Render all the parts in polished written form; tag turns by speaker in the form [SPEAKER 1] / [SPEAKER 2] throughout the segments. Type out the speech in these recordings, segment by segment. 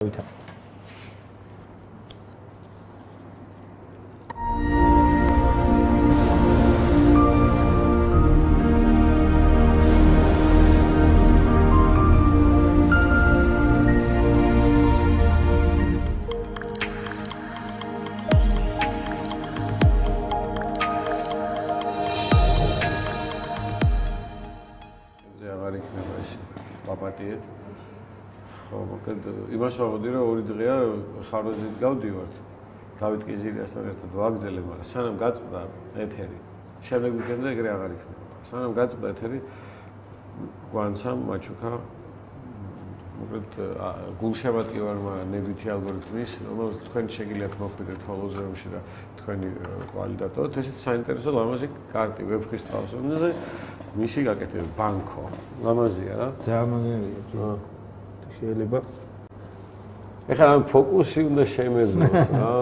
[SPEAKER 1] პაპატიეთ. ხო, მოკლედ იმას ვამბობდი, რომ 2 დღეა ხაროზით გავდივართ. დავით კიზირიასთან ერთად ვაგრძელებ, მაგრამ სანამ გაწყდა ეთერი, შემდეგ ვიკენდზე ეგრე აღარ იქნება. სანამ გაწყდა ეთერი, გვანცამ მაჩუკა მოკლედ გულშემატკივარმა ნებითი ალგორითმის, რომელსაც თქვენ შეგიძლიათ მოხვიდეთ ჰოლოზეუმში და თქვენი ვალიდატოროთ, ესეც საინტერესო ლამაზი კარტი ვებხის თავსონზე მისი გაკეთება ბანკო. ლამაზია რა.
[SPEAKER 2] ძალიან მაგარია კი. შეიძლება.
[SPEAKER 1] ეხლა ამ ფოკუსი უნდა შემეძლოს რა.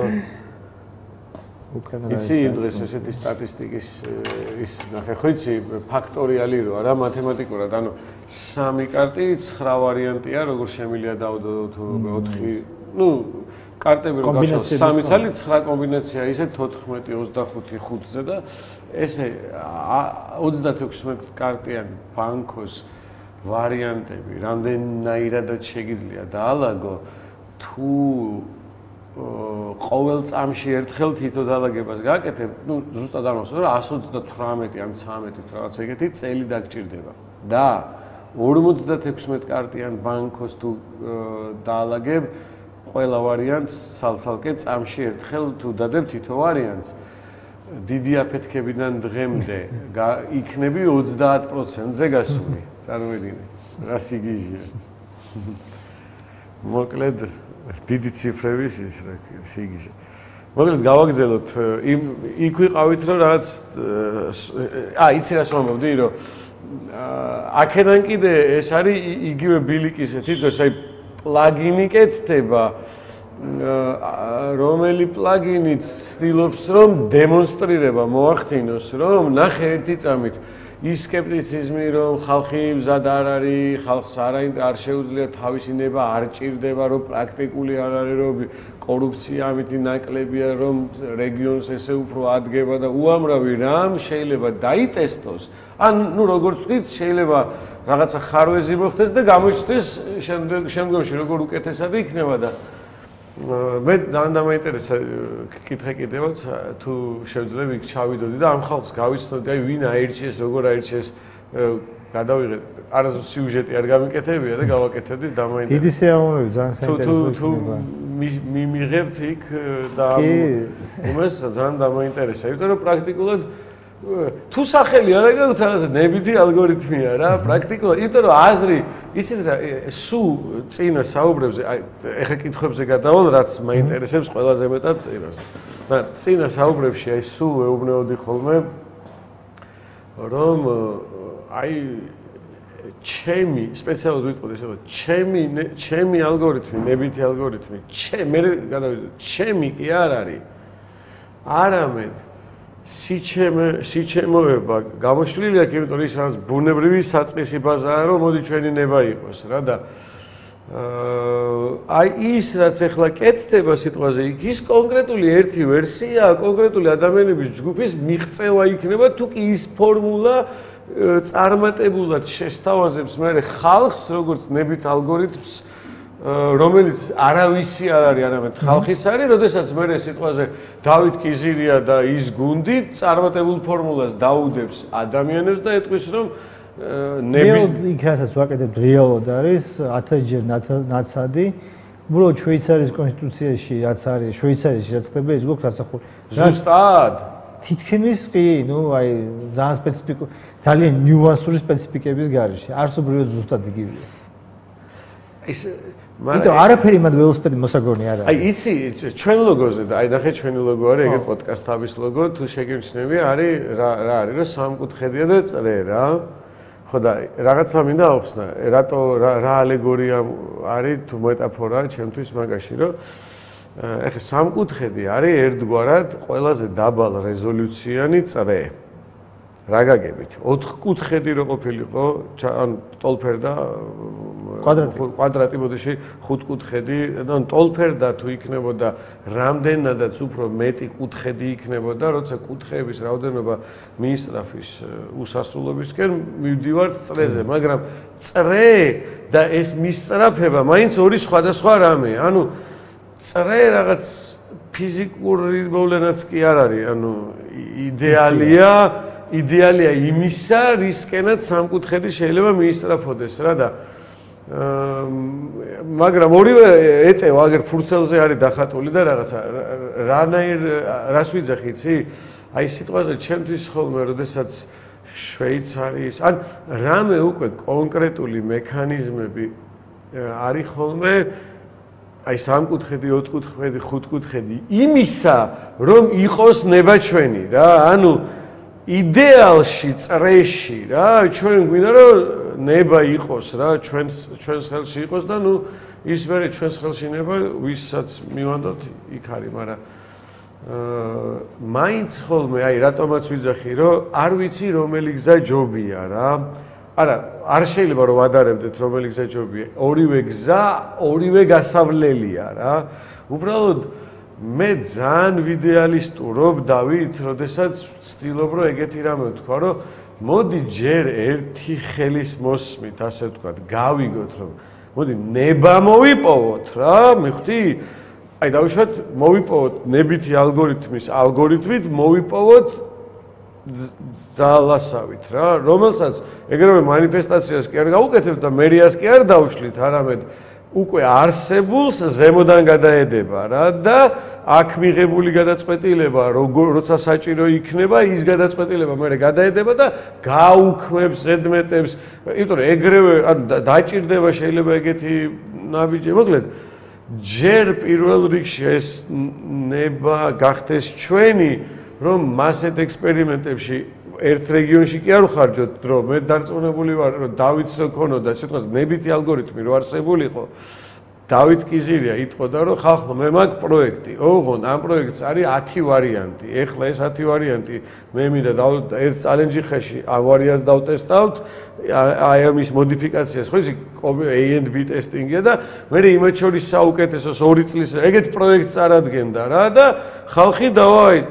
[SPEAKER 1] იცი დღეს ესეთი სტატისტიკის ის ნახე ხო იცი ფაქტორიალი როა რა მათემატიკურად ანუ 3 კარტი 9 ვარიანტია როგორ შემილია დავდო თუ 4 ნუ კარტები რო გაშალ 3 ცალი 9 კომბინაცია ისე 14 25 5-ზე და ესე 36 კარტიანი ბანკოს ვარიანტები რამდენაირადაც შეგიძლია დაალაგო თუ ყოველ წამში ერთხელ თითო დაალაგებას გააკეთებ, ნუ ზუსტად ამბობს, რომ 128 ან 13 რაღაც ეგეთი წელი დაგჭირდება. და 56 კარტიან ბანკოს თუ დაალაგებ, ყველა ვარიანტს ცალ-ცალკე წამში ერთხელ თუ დადებ თითო ვარიანტს, დიდი აფეთქებიდან დღემდე იქნები 30%-ზე გასული. წარმოიდგინე, რა სიგიჟეა. მოკლედ დიდი ციფრების ის რა სიგიჟე. მოკლედ გავაგზავნოთ იქ ვიყავით რომ რაღაც იცი რას ვამბობდი რომ აქედან კიდე ეს არის იგივე ბილიკისე თითქოს აი პლაგინი კეთდება რომელი პლაგინი ცდილობს რომ დემონსტრირება მოახდინოს რომ ნახე ერთი წამით ის სკეპტიციზმი რომ ხალხი მზად არ არის, ხალხს არ შეუძლია თავისი ნება არ ჭირდება, რომ პრაქტიკული არ არის, რომ კორუფცია ამითი ნაკლებია, რომ რეგიონს ესე უფრო ადგება და უამრავი რამ შეიძლება დაიტესტოს. ან ნუ როგორც ვთქვით, შეიძლება რაღაცა ხარვეზი მოხდეს და გამოჩნდეს შემდგომში როგორ უკეთესად იქნება და მე ძალიან დამაინტერესა კითხე კიდევაც თუ შევძლებ იქ ჩავიდოდი და ამ ხალხს გავიცნოდი აი ვინ აირჩიეს როგორ აირჩიეს გადავიღეთ არასდროს სიუჟეტი არ გამიკეთებია და გავაკეთებდი დამაინტერესა
[SPEAKER 2] დიდი სიამოვნებით ძალიან საინტერესო
[SPEAKER 1] თუ მივიღებთ იქ და იმას ძალიან დამაინტერესა იმიტომ რომ პრაქტიკულად თუ სახელი არ გაქვთ რაღაცა ნებითი ალგორითმია რა პრაქტიკულად იმიტომ რომ აზრი იცით რა სუ წინა საუბრებზე აი ეხა კითხვებზე გადავალ რაც მაინტერესებს ყველაზე მეტად იმას მაგრამ წინა საუბრებში აი სუ ეუბნეოდი ხოლმე რომ აი ჩემი სპეციალურად ვიტყოდი ისე ჩემი ალგორითმი ნებითი ალგორითმი მე გადავიდე ჩემი კი არ არის არამედ სიჩემოება გამოშლილი აქვს, იმიტომ რომ ის რაღაც ბუნებრივი საწყისი ბაზაა, რომ მოდი ჩვენი ნება იყოს რა და აი ის რაც ახლა კეთდება სიტყვაზე, ის კონკრეტული ერთი ვერსია, კონკრეტული ადამიანების ჯგუფის მიღწევა იქნება, თუ კი ის ფორმულა წარმატებულად შესთავაზებს მე ხალხს, როგორც ნებით ალგორითმს რომელიც არავისი არ არის, არამედ ხალხის არის, როდესაც მე სიტყვაზე დავით კიზირია და ის გუნდი წარმატებულ ფორმულას დაუდებს ადამიანებს და ეტყვის რომ
[SPEAKER 2] ნებით იქ რასაც ვაკეთებ რეალურად არის 1000-ჯერ ნაცადი უბრალოდ შვეიცარიის კონსტიტუციაში რაც არის შვეიცარიაში რაც ხდება ის გვაქვს ასახული
[SPEAKER 1] ზუსტად
[SPEAKER 2] თითქმის კი ნუ აი ძალიან სპეციფიკური ძალიან ნიუანსური სპეციფიკების გარეშე არსობრივად ზუსტად იგივეა ის იმიტომ არაფერი მათ ველოსიპედი მოსაგონი არ არის.
[SPEAKER 1] აი იცი ჩვენ ლოგოზე და აი ნახე ჩვენი ლოგო არის ეგრე პოდკასტების ლოგო თუ შეგიმჩნევი არის რა არის რომ სამკუთხედია და წრე რა. ხო და რაღაცა მინდა ახსნა რატო რა ალეგორია არის თუ მეტაფორა ჩემთვის მაგაში რომ ეხა სამკუთხედი არის ერთგვარად ყველაზე დაბალ რეზოლუციანი წრე. რა გაგებით 4 კუთხედი რო ყოფილიყო ან ტოლფერდა კვადრატი მოდეში 5 კუთხედი ან ტოლფერდა თუ იქნებოდა რამდენადაც უფრო მეტი კუთხედი იქნებოდა როცა კუთხეების რაოდენობა მიისწრაფის უსასრულობისკენ მივდივართ წრეზე მაგრამ წრე და ეს მისწრაფება მაინც ორი სხვადასხვა რამე ანუ წრე რაღაც ფიზიკური მოვლენაც კი არ არის ანუ იდეალია იმისა რისკენაც სამკუთხედი შეიძლება მიისწრაფოდეს რა და მაგრამ ორივე ეტევა აგერ ფურცელზე არის დახატული და რაღაცა რას ვიძახი იცი აი სიტყვაზე ჩემთვის ხოლმე როდესაც შვეიცარიის ან რამე უკვე კონკრეტული მექანიზმები არის ხოლმე აი სამკუთხედი, 4 კუთხედი, 5 კუთხედი იმისა რომ იყოს ნებაჩვენი რა ანუ იდეალში წრეში რა ჩვენ გვინდა რომ ნება იყოს რა ჩვენს ხელში იყოს და ნუ ის მერე ჩვენს ხელში ნება ვისაც მივანდოთ იქ არის მაგრამ მაინც ხოლმე აი რატომაც ვიძახი რომ არ ვიცი რომელი გზა ჯობია რა არა არ შეიძლება რომ ვადარებდეთ რომელი გზა ჯობია ორივე გზა ორივე გასავლელია რა უბრალოდ მე ძალიან ვიდეალისტურობ დავით როდესაც ვცდილობ რომ ეგეთი რამე ვთქვა რომ მოდი ჯერ ერთი ხელის მოსმით ასე ვთქვათ გავიგოთ რომ მოდი ნება მოვიპოვოთ რა მიხვდი აი დავუშვათ მოვიპოვოთ ნებითი ალგორითმით მოვიპოვოთ ძალასავით რა რომელსაც ეგრევე მანიფესტაციას კი არ გავუკეთებთ და მერიას კი არ დავშლით არამედ უკვე არსებულს ზემოდან გადაედება რა და აქ მიღებული გადაწყვეტილება როცა საჭირო იქნება ის გადაწყვეტილება მე გადაედება და გაუქმებს ზედმეტებს იმიტომ რომ ეგრევე დაჭირდება შეიძლება ეგეთი ნაბიჯი მოკლედ ჯერ პირველ რიგში ეს ნება გახდეს ჩვენი რომ მასეთ ექსპერიმენტებში ერთ რეგიონში კი არ ვხარჯოთ დრო მე დარწმუნებული ვარ რომ დავითს ქონოდა სიტყვას ნებითი ალგორითმი რო არსებულიყო დავით კიზირია იტყოდა რომ ხალხო მე მაგ პროექტი ოღონ ამ პროექტს არის 10 ვარიანტი ეხლა ეს 10 ვარიანტი მე მინდა ერთ წალენჯი ხეში ამ ვარიანტს დავტესტავთ აი ამის მოდიფიკაციას ხო ისი A&B ტესტინგია და მე იმათ შორის საუკეთესოს 2 წლის ეგეთ პროექტს წარადგენდა რა და ხალხი დავაი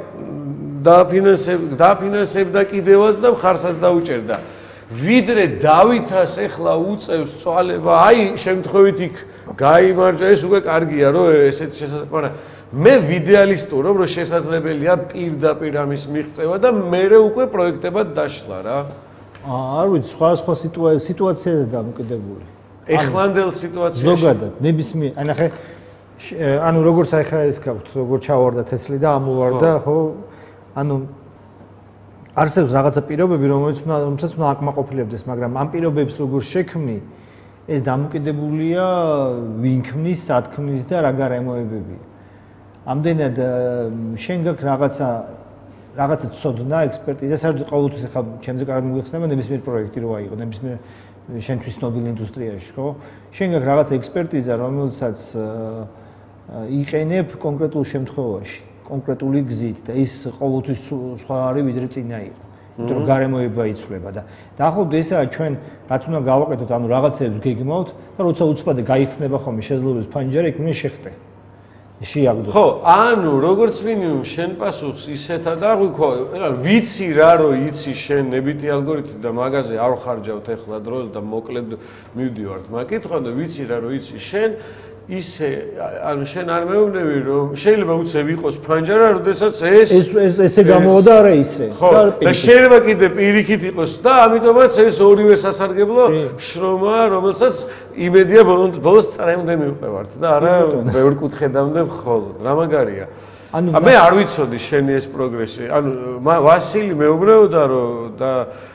[SPEAKER 1] დაფინანსებდა კიდევაც და მხარსაც დაუჭერდა ვიდრე დავითას ეხლა უწევს წვალება აი შემთხვევით იქ გაიმარჯვა ეს უკვე კარგია რომ ესეთ შესაძლებელი მე ვიდეალისტურობ რომ შესაძლებელია პირდაპირ ამის მიღწევა და მე უკვე პროექტებად დაშლა რა
[SPEAKER 2] არ ვიცი სხვა სიტუაციაზე დამოკიდებული
[SPEAKER 1] ეხლანდელ სიტუაციაში
[SPEAKER 2] ზოგადად ნებისმიერ აი ნახე ანუ როგორც აი ხა ეს გაქვთ როგორ ჩავარდა თესლი და ამოვარდა ხო ანუ არსებობს რაღაცა პირობები რომელსაც უნდა აკმაყოფილებდეს მაგრამ ამ პირობებს როგორ შექმნი ეს დამოკიდებულია ვინ ქმნის, სად ქმნის და რა გარემოებებია. ამდენად შენ გაქვს რაღაცა ცოდნა, ექსპერტიზა, საერთოდ ყოველთვის ახლა ჩემზე კარგად მოგეხსენება ნებისმიერ პროექტი რო აიღო, ნებისმიერ შენთვის ცნობილ ინდუსტრიაში, ხო? შენ გაქვს რაღაცა ექსპერტიზა, რომელსაც იყენებ კონკრეტულ შემთხვევაში, კონკრეტული გზით და ის ყოველთვის სხვა არის ვიდრე წინა იყო. იმიტომ რომ გარემოება იცვლება და დაახლოებით ესაა ჩვენ რაც უნდა გავაკეთოთ, ანუ რაღაცეებს გეგმავთ და როცა უცბად გაიხსნება ხოლმე შესაძლებლობის ფანჯარა, იქ უნდა შეხტე. შეაგდო.
[SPEAKER 1] ხო, ანუ როგორც მინიმუმ შენ პასუხს ისეთად აღვიქვა, ვიცი რა რო იცი შენ ნებითი ალგორითმი და მაგაზე არ ხარჯავთ ეხლა დროს და მოკლედ მივდივართ. მაგითხავ და ვიცი რა რო იცი შენ ისე ანუ შენ არ მეუბნები რომ შეიძლება უცებ იყოს ფანჯარა, როდესაც
[SPEAKER 2] ესე გამოვიდა არა ისე.
[SPEAKER 1] და შეიძლება კიდე პირიქით იყოს და ამიტომაც ეს ორივე სასარგებლო შრომაა, რომელსაც იმედია ბოლოს წრემდე მივყევართ და არა ბევრ კუთხედამდე მხოლოდ. რა მაგარია. მე არ ვიცოდი შენი ეს პროგრესი. ანუ ვასილი მეუბნეოდა რომ და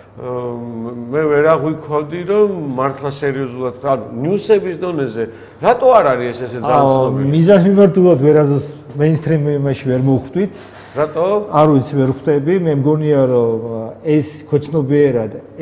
[SPEAKER 1] მე ვერ აღვიქვავდი რომ მართლა სერიოზულად ანუ ნიუსების დონეზე რატო არ არის ესე ძალიან ცნობილი?
[SPEAKER 2] მიზანმიმართულად ვერაზოს მეინსტრიმში ვერ მოვხვდით.
[SPEAKER 1] რატო?
[SPEAKER 2] არ ვიცი ვერ ხვდები, მე მგონია რომ ეს ქოჩნობიერად ეს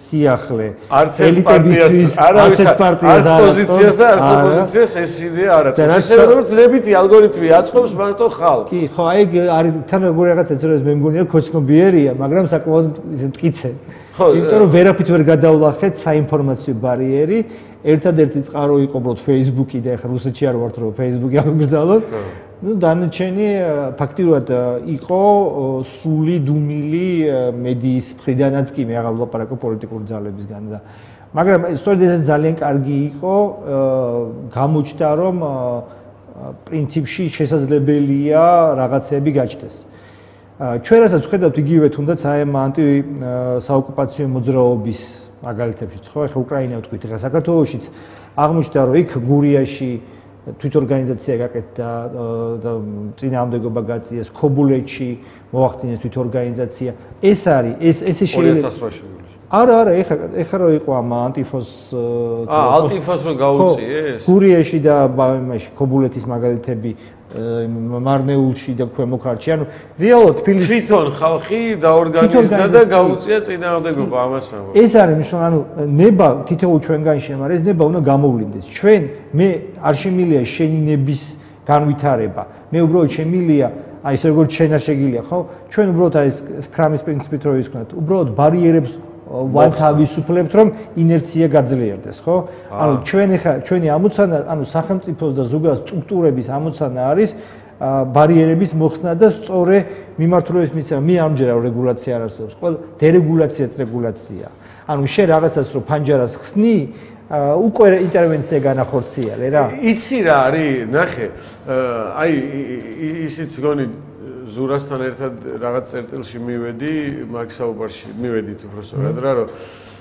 [SPEAKER 2] სიახლე
[SPEAKER 1] ელიტებისთვის არც პოზიციას და არც ოპოზიციას ეს იდეა არ აქვს. ესე როგორც ნებითი ალგორითმი აწყობს მარტო ხალხს.
[SPEAKER 2] კი, ხო, აი არის თან როგორ რაღაცა ეცრეს მე მგონია ქოცნობიერია, მაგრამ საკმაოდ მტკიცე. ხო, იმიტომ რომ ვერაფრით ვერ გადავლახეთ საინფორმაციო ბარიერი. ერთადერთი წყარო იყო უბრალოდ Facebook-ი და ახლა რუსეთში არ ვართ რომ Facebook-ი აღგრძალოთ. ну დანარჩენი ფაქტიურად იყო სრული დუმილი მედიის მხრიდანაც კი მე აღარ ვლაპარაკობ პოლიტიკური ძალებისგან და მაგრამ სწორედ ეს ძალიან კარგი იყო გამოჩნდა რომ პრინციპში შესაძლებელია რაღაცები გაჩნდეს ჩვენ რასაც ვხედავთ იგივე თუნდაც აი ამ ანტი საოკუპაციო მოძრაობის მაგალითებშიც ხო ეხლა უკრაინა ვთქვით ეხლა საქართველოშიც აღმოჩნდა რომ იქ გურიაში თვითორგანიზაცია გაკეთდა და წინააღმდეგობა გაწიეს ქობულეთში მოახდინეს თვითორგანიზაცია ეს არის ეს შეიძლება
[SPEAKER 1] 2008-ში
[SPEAKER 2] არა ეხლა რო იყო ამ ანტიფოს
[SPEAKER 1] ანტიფოს რო გაუწიეს
[SPEAKER 2] გურიაში და იმაში ქობულეთის მაგალითები მარნეულში და ქვემო ქართლში ანუ რეალურად თბილისში
[SPEAKER 1] თვითონ ხალხი დაორგანიზდა და გაუწია წინააღმდეგობა ამას ამბობ
[SPEAKER 2] ეს არის მნიშვნელოვანი ანუ ნება თითოეულ ჩვენგანში ამ არის ნება უნდა გამოვლინდეს ჩვენ მე არ შემილია შენინების განვითარება მე უბრალოდ შემილია აი ეს როგორც შენ არ შეგილია ხო ჩვენ უბრალოდ აი სკრამის პრინციპით რო ისქნათ უბრალოდ ბარიერებს ვანთავისუფლებთ რომ ინერცია გაძლიერდეს ხო? ანუ ჩვენ ახლა ჩვენი ამოცანა ანუ სახელმწიფოს და ზოგადად სტრუქტურების ამოცანა არის ბარიერების მოხსნა და სწორე მიმართულების მისცემა. მე ამჯერად რეგულაცია არ არსებობს. ყველა დერეგულაციაც რეგულაცია. ანუ შენ რაღაცას რო ფანჯარას ხსნი უკვე ინტერვენცია განახორციელე რა.
[SPEAKER 1] იცი რა არის? ნახე. აი ისიც გონი ზურასთან ერთად რაღაც წერტილში მივედი, მაგ საუბარში მივედით უბრალოდ რა რომ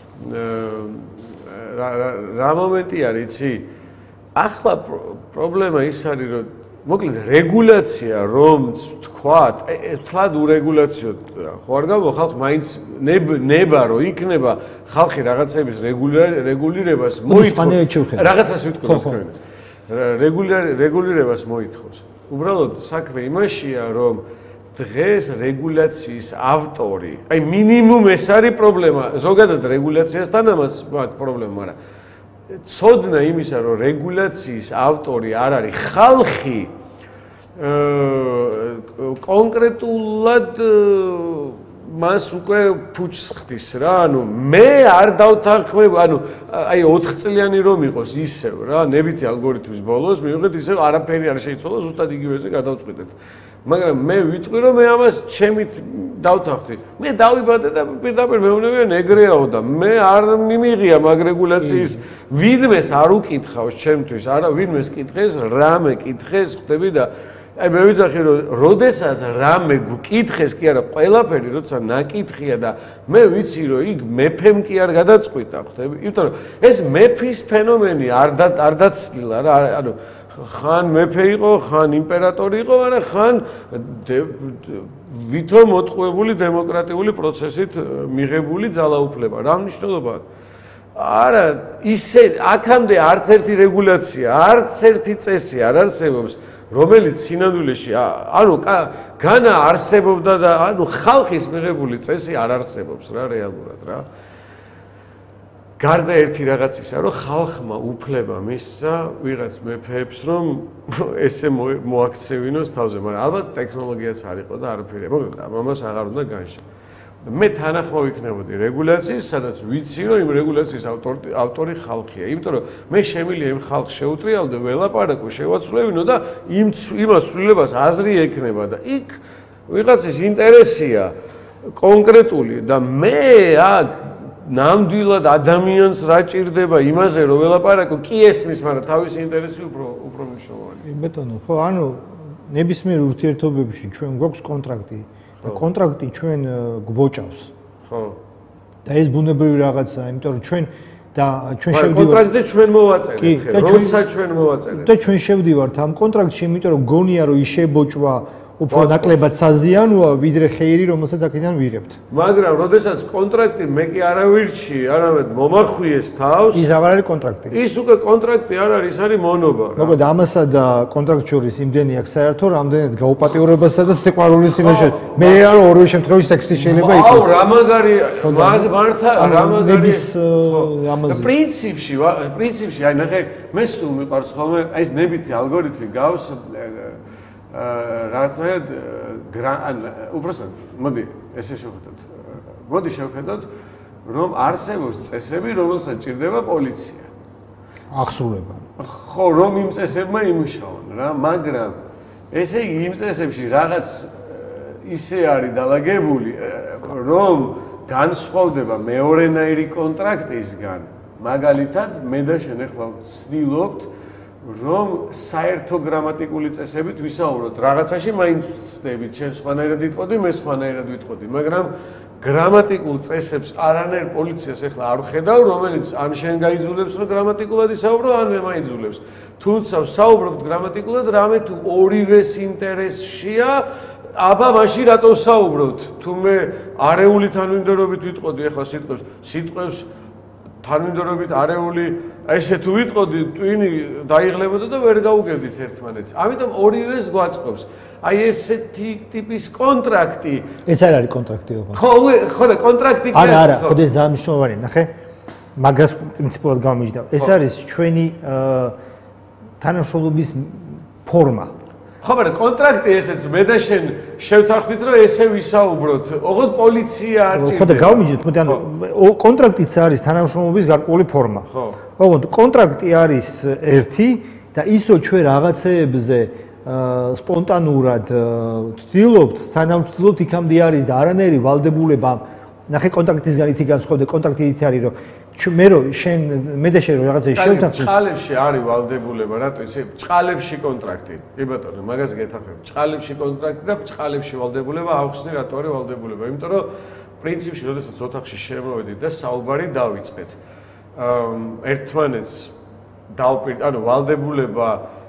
[SPEAKER 1] რა მომენტი არის, იცი? ახლა პრობლემა ის არის, რომ მოკლედ რეგულაცია რომ თქვათ, თლად ურეგულაციო ხო არ გამო ხალხი მაინც ნება რომ იქნება ხალხი რაღაცების რეგულირებას მოითხოვს. რაღაცას ვიტყვი თქვენ. რეგულირებას მოითხოვს. უბრალოდ საქმე იმაშია რომ დღეს რეგულაციის ავტორი აი მინიმუმ ეს არის პრობლემა ზოგადად რეგულაციასთან ამას მაქვს პრობლემა მაგრამ ცოდნა იმისა რომ რეგულაციის ავტორი არ არის ხალხი კონკრეტულად მას უკვე ფუჩს ხდის რა ანუ მე არ დავთანხმებ ანუ აი 4 წლიანი რომ იყოს ისევ რა ნებითი ალგორითმის ბოლოს მივიღეთ ისევ არაფერი არ შეიცვალა ზუსტად იგივეზე გადავწყვეტეთ მაგრამ მე ვიტყვი რომ მე ამას ჩემით დავთანხმდი მე დავიბადე და პირდაპირ მეუბნებიან ეგრეაო და მე არ მიმიღია მაგ რეგულაციის ვინმეს არ უკითხავს ჩემთვის არა ვინმეს კითხეს რამე კითხეს ხდები და აი მე ვიძახი რომ როდესაც რამე გკითხეს კი არა ყველაფერი როცა ნაკითხია და მე ვიცი რომ იქ მეფემ კი არ გადაწყვიტა ხდები იმიტომ რომ ეს მეფის ფენომენი არ დაცლილა რა ანუ ხან მეფე იყო ხან იმპერატორი იყო მაგრამ ხან ვითომ მოტყუებული დემოკრატიული პროცესით მიღებული ძალაუფლება რა მნიშვნელობა არა ისე აქამდე არც ერთი რეგულაცია არც ერთი წესი არ არსებობს რომელიც სინამდვილეში ანუ განა არსებობდა და ანუ ხალხის მიღებული წესი არ არსებობს რა რეალურად რა გარდა ერთი რაღაცისა რომ ხალხმა უფლება მისცა ვიღაც მეფეებს რომ ესე მოაქცევინოს თავზე მაგრამ ალბათ ტექნოლოგიაც არ იყო და არაფერი მოკლედ ამას აღარ უნდა განშა მე თანახმო ვიქნებოდი რეგულაციის სადაც ვიცი რომ იმ რეგულაციის ავტორი ხალხია იმიტომ რომ მე შემიძლია იმ ხალხს შეუტრიალდე ველაპარაკო შევაცვლევინო და იმას ცვლილებას აზრი ექნება და იქ ვიღაცის ინტერესია კონკრეტული და მე აქ ნამდვილად ადამიანს რა ჭირდება იმაზე რომ ველაპარაკო კი ესმის მაგრამ თავისი ინტერესი უფრო მნიშვნელოვანია
[SPEAKER 2] ბეტონო ხო ანუ ნებისმიერ ურთიერთობებში ჩვენ გვაქვს კონტრაქტი და კონტრაქტი ჩვენ გვბოჭავს
[SPEAKER 1] ხო
[SPEAKER 2] და ეს ბუნებრივი რაღაცაა იმიტომ რომ ჩვენ და ჩვენ შევდივართ
[SPEAKER 1] კონტრაქტზე ჩვენ მოვაწერეთ როცა ჩვენ მოვაწერეთ
[SPEAKER 2] და ჩვენ შევდივართ ამ კონტრაქტში იმიტომ რომ გონია რომ ის შებოჭვა უფრო ნაკლებად საზიანოა, ვიდრე ხეირი, რომელსაც აქედან ვიღებთ.
[SPEAKER 1] მაგრამ როდესაც კონტრაქტი მე კი არა ვირჩი, არამედ მომახვიეს თავს.
[SPEAKER 2] ის აღარ არის კონტრაქტი.
[SPEAKER 1] ის უკვე კონტრაქტი არ არის, ის არის მონობა.
[SPEAKER 2] მოკლედ ამასა და კონტრაქტ შორის იმდენი აქვს საერთო, რამდენიც გაუპატიურებასა და სიყვარულის იმაში. მე არ ორივე შემთხვევაში სექსი შეიძლება იყოს.
[SPEAKER 1] აუ, რა მაგარი, მართა, რა მაგარი.
[SPEAKER 2] ამაზე.
[SPEAKER 1] პრინციპში, აი ნახე, მე სულ მიყვარს ხოლმე, აი ეს ნებითი ალგორითმი გავს რაღაცნაირად უბრალოდ მოდი ესე შევხედოთ. მოდი შევხედოთ, რომ არსებობს წესები, რომელსაც ჭირდება პოლიცია.
[SPEAKER 2] ახსრულება.
[SPEAKER 1] ხო, რომ იმ წესებმა იმუშაონ რა, მაგრამ ესე იგი იმ წესებში რაღაც ისე არის დალაგებული, რომ განსხვავდება მეორენაირი კონტრაქტისგან. მაგალითად, მე და შენ ახლა ვცდილობთ რომ საერთო გრამატიკული წესებით ვისაუბროთ. რაღაცაში მაინც ვცდებით, შენ სხვანაირად ვიტყოდი, მე სხვანაირად ვიტყოდი, მაგრამ გრამატიკულ წესებს არანაირ პოლიციას ახლა არ ვხედავ, რომელიც ან შენ გაიძულებს, რომ გრამატიკულად ისაუბრო, ან მე მაიძულებს. თუმცა ვსაუბრობთ გრამატიკულად, რამე თუ ორივეს ინტერესშია, აბა მაშინ რატო ვსაუბრობთ? თუ მე არეული თანმიმდევრობით ვიტყოდი ახლა სიტყვებს თანმიმდევრობით არეული ესე თუ ვიტყოდი, ტვინი დაიღლებოდა და ვერ გაუგებდით ერთმანეთს. ამიტომ ორივეს გვაწყობს. აი ესეთი ტიპის კონტრაქტი.
[SPEAKER 2] ეს არ არის კონტრაქტი ოღონდ.
[SPEAKER 1] ხო და კონტრაქტი კი
[SPEAKER 2] არა, არა, ხოდეს ზამშოვანი, ნახე. მაგას პრინციპულად გამიჯდა. ეს არის ჩვენი თანამშრომლობის ფორმა.
[SPEAKER 1] ხო, მაგრამ კონტრაქტი ესეც მე და შენ შევთანხმდით, რომ ესე ვისაუბროთ. ოღონდ პოლიცია არ ჭირდება.
[SPEAKER 2] ხო და გავიმიჯდეთ, მოდი ანუ კონტრაქტიც არის თანამშრომლობის გარკვეული ფორმა.
[SPEAKER 1] ხო.
[SPEAKER 2] ოღონდ კონტრაქტი არის ერთი და ისო ჩვენ რაღაცეებზე სპონტანურად ვცდილობთ, სანამ ვცდილობთ იქამდე არის და არანაირი ვალდებულება. ნახე კონტრაქტისგან ითი განსხვავდება, კონტრაქტი ითი არის, რომ მე რომ შენ მე და შენ რაღაცა შევთანხმდით.
[SPEAKER 1] წყალებში არის ვალდებულება, რატო ისე წყალებში კონტრაქტი. კი ბატონო, მაგას გეთახებ. წყალებში კონტრაქტი და წყალებში ვალდებულება ავხსნი, რატო არის ვალდებულება? იმიტომ რომ პრინციპში, როდესაც ოთახში შემოვედით და საუბარი დავიწყეთ. ერთმანეთს დავპირდ, ანუ ვალდებულება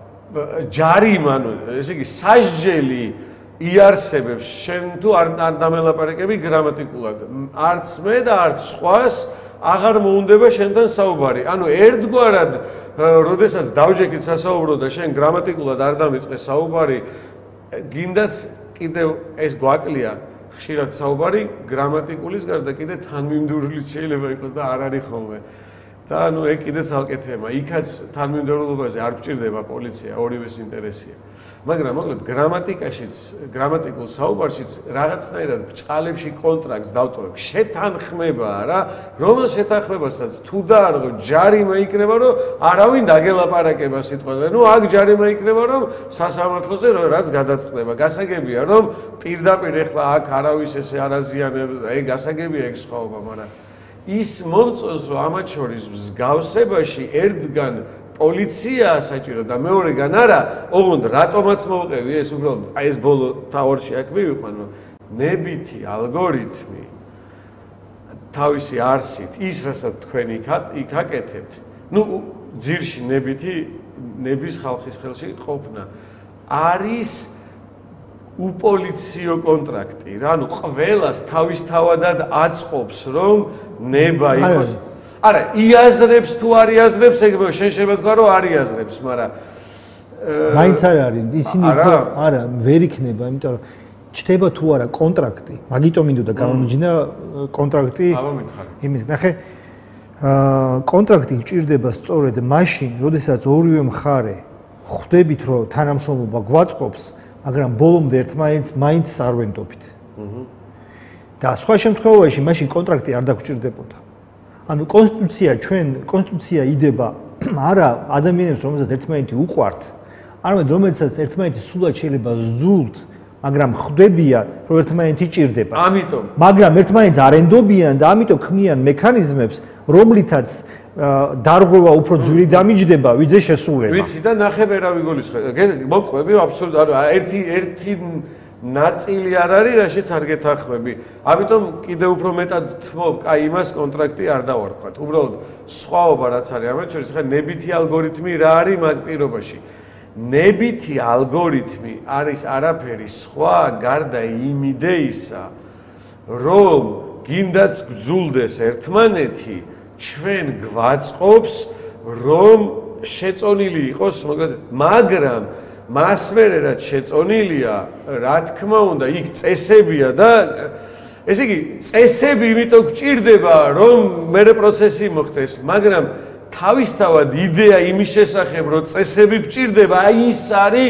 [SPEAKER 1] ჯარიმა, ანუ ესე იგი სასჯელი იარსებებს შენ თუ არ დამელაპარაკები გრამატიკულად. არც მე და არც სხვას აღარ მოუნდება შენთან საუბარი. ანუ ერთგვარად, როდესაც დავჯექით სასაუბრო და შენ გრამატიკულად არ დამიწყე საუბარი, გინდაც კიდევ ეს გვაკლია ხშირად საუბარი გრამატიკულის გარდა კიდე თანმიმდევრულიც შეიძლება იყოს და არ არის ხოლმე. და ანუ ეგ კიდე ცალკე თემა. იქაც თანმიმდევრულობაზე არ გჭირდება პოლიცია, ორივეს ინტერესია. მაგრამ მოკლედ გრამატიკაშიც, გრამატიკულ საუბარშიც რაღაცნაირად ბრჭყალებში კონტრაქტს დავტოვებ. შეთანხმებაა რა, რომელ შეთანხმებასაც თუ დაარღო ჯარიმა იქნება, რომ არავინ დაგელაპარაკება სიტყვაზე. ნუ აქ ჯარიმა იქნება, რომ სასამართლოზე რაც გადაწყდება. გასაგებია, რომ პირდაპირ ეხლა აქ არავის ესე არაზიანებს, ეგ გასაგებია ეგ სხვაობა, მაგრამ ის მომწონს, რომ ამათ შორის მსგავსებაში ერთგან პოლიცია საჭირო და მეორეგან არა, ოღონდ რატომაც მოვყევი ეს უბრალოდ აი ეს ბოლო თავში აქ მივიყვან, რომ ნებითი ალგორითმი თავისი არსით ის, რასაც თქვენ იქ აკეთებთ, ნუ ძირში ნების ხალხის ხელში ყოფნა არის უპოლიციო კონტრაქტი რა, ანუ ყველას თავისთავადად აწყობს, რომ ნება იყოს. არა, იაზრებს თუ არ იაზრებს, ეგ შენ შეიძლება თქვა, რომ არ იაზრებს, მაგრამ
[SPEAKER 2] მაინც არ არის, ისინი არა, ვერ იქნება, იმიტომ რომ ჩდება თუ არა კონტრაქტი, მაგიტომ მინდოდა გამომიჯნა კონტრაქტი. იმის ნახე, კონტრაქტი გჭირდება სწორედ მაშინ, როდესაც ორივე მხარე ხვდებით, რომ თანამშრომლობა გვაწყობს, მაგრამ ბოლომდე ერთმანეთს მაინც არ ვენდობთ. და სხვა შემთხვევაში მაშინ კონტრაქტი არ დაგჭირდებოდა. ანუ კონსტიტუცია იდება არა ადამიანებს, რომელსაც ერთმანეთი უყვართ, არამედ რომელსაც ერთმანეთი სულად შეიძლება ზულთ, მაგრამ ხვდებიან, რომ ერთმანეთი ჭირდება.
[SPEAKER 1] ამიტომ.
[SPEAKER 2] მაგრამ ერთმანეთს არ ენდობიან და ამიტომ ქმნიან მექანიზმებს, რომლითაც დარღვევა უფრო ძვირი დამიჯდება, ვიდრე შესრულება.
[SPEAKER 1] ვიცი და ნახე ვერავ იგულისხმება. მოყვები აბსოლუტურად, ანუ ერთი ნაწილი არ არის, რაშიც არ გეთანხმები. ამიტომ კიდევ უფრო მეტად თმობ, აი იმას კონტრაქტი არ დავარქვათ. უბრალოდ სხვაობა რაც არის ამათ შორის, ხა ნებითი ალგორითმი რა არის მაგ პირობაში. ნებითი ალგორითმი არის არაფერი სხვა გარდა იმ იდეისა, რომ გინდაც გძულდეს ერთმანეთი, ჩვენ გვაწყობს, რომ შეწონილი იყოს, მაგრამ მასმერე რაც შეწონილია, რა თქმა უნდა, იქ წესებია და ესე იგი, წესები იმიტომ გჭირდება, რომ მერე პროცესი მოხდეს, მაგრამ თავისთავად იდეა იმის შესახებ, რომ წესები გჭირდება, აი ის არის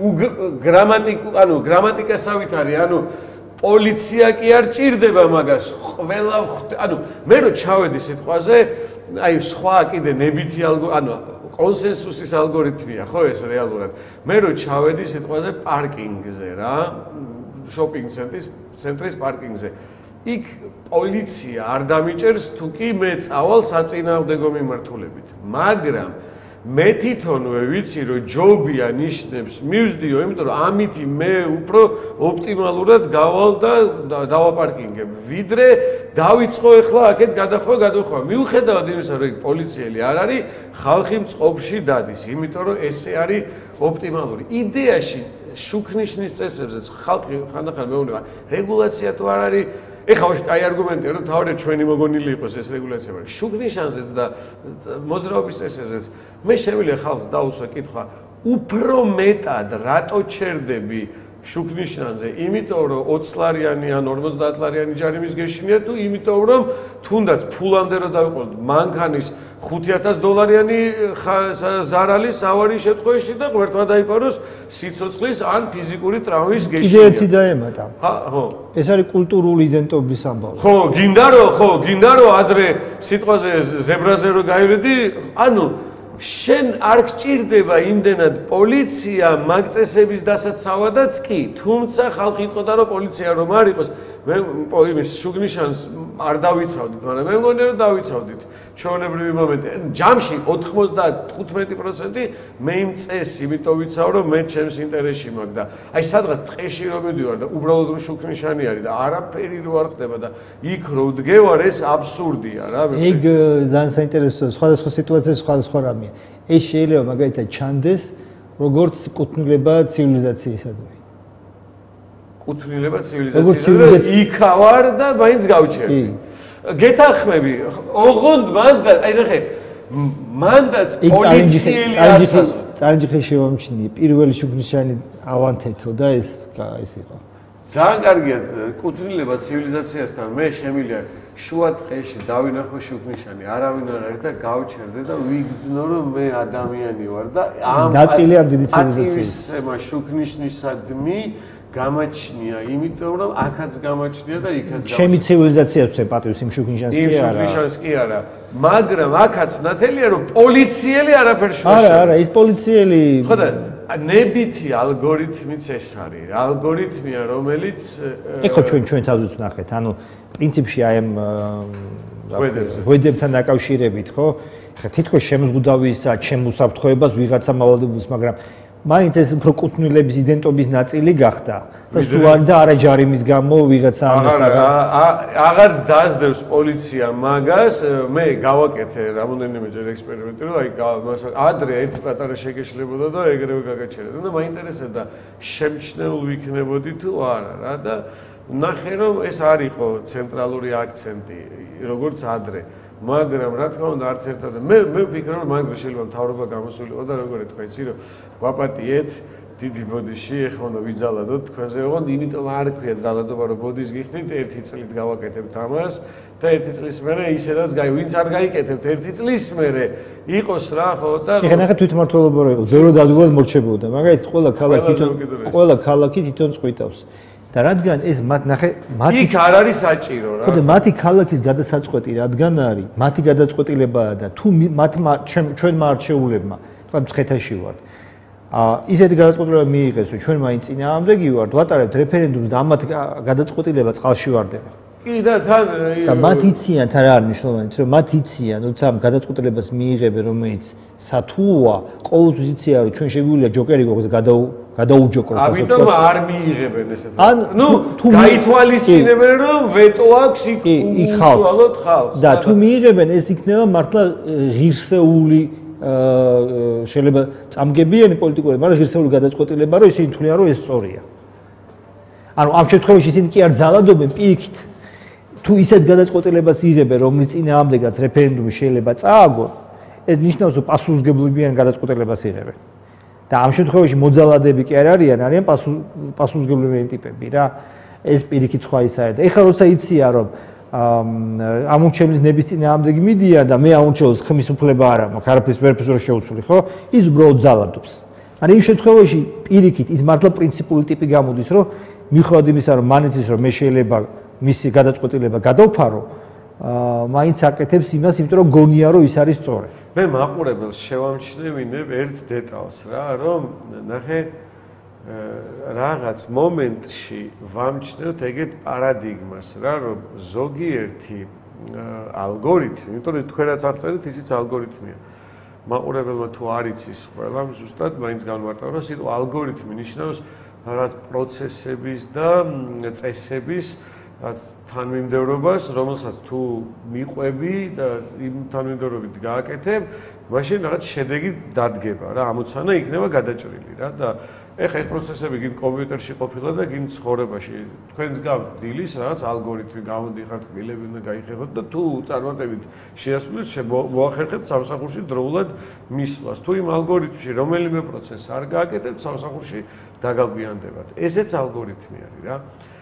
[SPEAKER 1] გრამატიკასავით არის, ანუ პოლიცია კი არ ჭირდება მაგას, ყველა მე რო ჩავედი სიტყვაზე, აი სხვა კიდე ნებითი კონსენსუსის ალგორითმია, ხო ეს რეალურად. მე რო ჩავედი სიტყვაზე პარკინგზე რა, შოპინგ ცენტრის პარკინგზე. იქ პოლიცია არ დამიჭერს თუ კი მე წავალ საწინააღმდეგო მიმართულებით. მაგრამ მე თვითონვე ვიცი, რომ ჯობია ნიშნებს მივსდიო, იმიტომ რომ ამით მე უფრო ოპტიმალურად გავალ და დავაპარკინგებ. ვიდრე დავიწყო ახლა აქეთ გადახვევა. მიუხედავად იმისა, რომ იქ პოლიციელი არ არის, ხალხი მწყობში დადის, იმიტომ რომ ესე არის ოპტიმალური. იდეაში შუქნიშნის წესებზეც ხალხი ხანდახან მეუბნება, რეგულაცია თუ არ არის ეხლა აი არგუმენტია რომ თავი ჩვენი მოგონილი იყოს ეს რეგულაცია, მაგრამ შუქნიშანზეც და მოძრაობის წესებზეც მე შემიძლია ხალხს დაუსვა კითხვა, უფრო მეტად რატო ჩერდები შუქნიშანზე, იმიტომ რომ 20 ლარიანი ან 50 ლარიანი ჯარიმის გეშინია თუ იმიტომ რომ თუნდაც ფულამდე რომ დავიყოთ მანქანის $5000 ზარალი სავარის შემთხვევაში და ღმერთმა დაიპაროს სიცოცხლის ან ფიზიკური ტრავმის გეშინია.
[SPEAKER 2] კიდე ერთი დაემატა.
[SPEAKER 1] ხო.
[SPEAKER 2] ეს არის კულტურული იდენტობის ამბავი.
[SPEAKER 1] ხო, გინდა რომ ადრე სიტყვაზე ზებრაზე რო გაივედი, ანუ შენ არ გჭირდება იმდენად პოლიცია მაგ წესების დასაცავადაც კი, თუმცა ხალხი იტყოდა რომ პოლიცია რომ არ იყოს, მე იმის შუქნიშანს არ დავიცავდით, მაგრამ მე მგონია რომ დავიცავდით. ჩვეულებრივი მომენტი. ჯამში 95% მე იმ წესს იმიტომ ვიცავ, რომ მე ჩემს ინტერესში მაქვს და აი სადღაც ტყეში რომ მივდივარ და უბრალოდ რო შუქნიშანი არის და არაფერი რო არ ხდება და იქ რო ვდგევარ, ეს აბსურდია რა.
[SPEAKER 2] ეგ ძალიან საინტერესოა, სხვადასხვა სიტუაციებში სხვადასხვა რამეა. ეს შეიძლება მაგალითად ჩანდეს, როგორც კუთვნილება ცივილიზაციისადმი.
[SPEAKER 1] კუთვნილება ცივილიზაციისადმი იქავარ და მაინც გავჩერდი. გეთახმები, ოღონდ მანდაც პოლიციელი არცას.
[SPEAKER 2] წარჯიხი შევამჩნიე, პირველი შუქნიშანი ავანთეთო და ეს იყო.
[SPEAKER 1] ძალიან კარგია კუთვნილება ცივილიზაციასთან, მე შემიძლია შუა ტყეში დავინახო შუქნიშანი, არავინ არ არის და გავჩერდე და ვიგრძნო რომ მე ადამიანი ვარ და ამ
[SPEAKER 2] ნაწილი ამ დიდი ცივილიზაციის
[SPEAKER 1] შუქნიშნისადმი გამაჩნია, იმიტომ რომ აქაც გამაჩნია და იქაც გამაჩნია.
[SPEAKER 2] ჩემი ცივილიზაციას პატივს იმ შუქნიშანს კი არა.
[SPEAKER 1] იმ შუქნიშანს კი არა. მაგრამ აქაც ნათელია რომ პოლიციელი არაფერს შუშა.
[SPEAKER 2] არა, ის პოლიციელი.
[SPEAKER 1] ხო და ნებითი ალგორითმიც ეს არის. ალგორითმია, რომელიც
[SPEAKER 2] ეხლა ჩვენ თავზეც ვნახეთ, ანუ პრინციპში აი ამ ვედებთან დაკავშირებით, ხო? ეხლა თითქოს შემზღუდავისა, ჩემ უსაფრთხოებას ვიღაცა მავალდებულს, მაგრამ მაინც ეს უფრო კუთვნილების იდენტობის ნაწილი გახდა და სულ და არა ჯარიმის გამო ვიღაცა ამას
[SPEAKER 1] აღარც დაასდევს პოლიცია მაგას. მე გავაკეთე რამოდენიმეჯერ ექსპერიმენტი, რომ აი ადრე ერთი პატარა შეგეშლებოდა და ეგრევე გაგაჩერდა და მაინტერესებდა შემჩნეულ ვიქნებოდი თუ არა რა და ნახე რომ ეს არ იყო ცენტრალური აქცენტი როგორც ადრე. მაგრამ რა თქმა უნდა არც ერთად მე ვფიქრობ რომ მაგ შეიძლება მთავრობა გამოსულიყო და როგორ ეთქვა იცი რომ ვაპატიეთ დიდი ბოდიში ეხლა უნდა ვიძალადოთ თქვენზე ოღონდ იმიტომ არ ქვია ძალადობა რომ ბოდის გიხდით ერთი წლით გავაკეთებთ ამას და ერთი წლის მერე ისედაც ვინც არ გაიკეთებთ ერთი წლის მერე იყოს რა ხო და
[SPEAKER 2] ეხლა ნახე თვითმმართველობა რო იყოს ზერო დადგმულად მორჩებოდა მაგალითად ყველა ქალაქი თვითონ წყვიტავს და რადგან ეს მათი
[SPEAKER 1] იქ არ არის საჭირო რა.
[SPEAKER 2] ხო და მათი ქალაქის გადასაწყვეტი რადგან არის, მათი გადაწყვეტილებაა და თუ ჩვენმა არჩეულებმა, თქვა მცხეთაში ვართ. ისეთი გადაწყვეტილება მიიღეს, რომ ჩვენ მაინც წინააღმდეგი ვართ, ვატარებთ რეფერენდუმს და ამათ გადაწყვეტილება წყალში ვარდება.
[SPEAKER 1] კი და თან
[SPEAKER 2] და მათ იციან თან არ მნიშვნელოვანი, რომ მათ იციან, როცა ამ გადაწყვეტილებას მიიღებენ, რომელიც სათუოა, ყოველთვის იციან, რომ ჩვენ შეგვიძლია ჯოკერი გოგოს გადაუჯოკროთ
[SPEAKER 1] ასე. ამიტომ არ მიიღებენ ესეთ. ნუ გაითვალისწინებენ რომ ვეტო აქვს იქ უშუალოდ ხალხს.
[SPEAKER 2] და თუ მიიღებენ ეს იქნება მართლა ღირსეული შეიძლება წამგებიანი პოლიტიკურები, მაგრამ ღირსეული გადაწყვეტილება, რომ ისინი თვლიან, რომ ეს სწორია. ანუ ამ შემთხვევაში ისინი კი არ ძალადობენ პირიქით. თუ ისეთ გადაწყვეტილებას იღებენ, რომლის წინააღმდეგაც რეფერენდუმი შეიძლება წააგონ, ეს ნიშნავს, რომ პასუხისმგებლობიან გადაწყვეტილებას იღებენ. და ამ შემთხვევაში მოძალადები კი არ არიან პასუხისმგებლობიანი ტიპები რა. ეს პირიქით სხვა ისაა და ეხლა როცა იციან, რომ ამ ურჩევნის ნების წინააღმდეგი მიდიან და მე ამ ურჩევნს ხმის უფლება არ მაქვს, არაფერს ვერაფერს ვერ შეუცვლი, ხო? ის უბრალოდ ძალადობს. ანუ იმ შემთხვევაში პირიქით ის მართლა პრინციპული ტიპი გამოდის, რომ მიუხედავად იმისა, რომ მან იცის, რომ მე შეიძლება მისი გადაწყვეტილება გადავფარო, მაინც აკეთებს იმას, იმიტომ რომ გონია, რომ ის არის სწორი.
[SPEAKER 1] მე მაყურებელს შევამჩნევინებ ერთ დეტალს რა, რომ ნახე რაღაც მომენტში ვამჩნევთ ეგეთ პარადიგმას რა, რომ ზოგიერთი ალგორითმი, იმიტომ რომ თქვენაც აღწერეთ, ისიც ალგორითმია. მაყურებელმა თუ არ იცის ყველა, ზუსტად მაინც განმარტავ, რომ სიტყვა ალგორითმი ნიშნავს რაღაც პროცესების და წესების თანმიმდევრობას, რომელსაც თუ მიყვები და იმ თანმიმდევრობით გააკეთებ, მაშინ რაღაც შედეგი დადგება რა, ამოცანა იქნება გადაჭრილი რა და ეხლა ეს პროცესები გინ კომპიუტერში ყოფილა და გინ ცხოვრებაში. თქვენს გაქვთ დილის რაღაც ალგორითმი, გამოდიხართ კბილები და გაიხებოთ და თუ წარმატებით შეასრულეთ, მოახერხებთ სამსახურში დროულად მისვლას. თუ იმ ალგორითმში რომელიმე პროცესს არ გააკეთებთ, სამსახურში დაგაგვიანდებათ. ესეც ალგორითმი არის რა.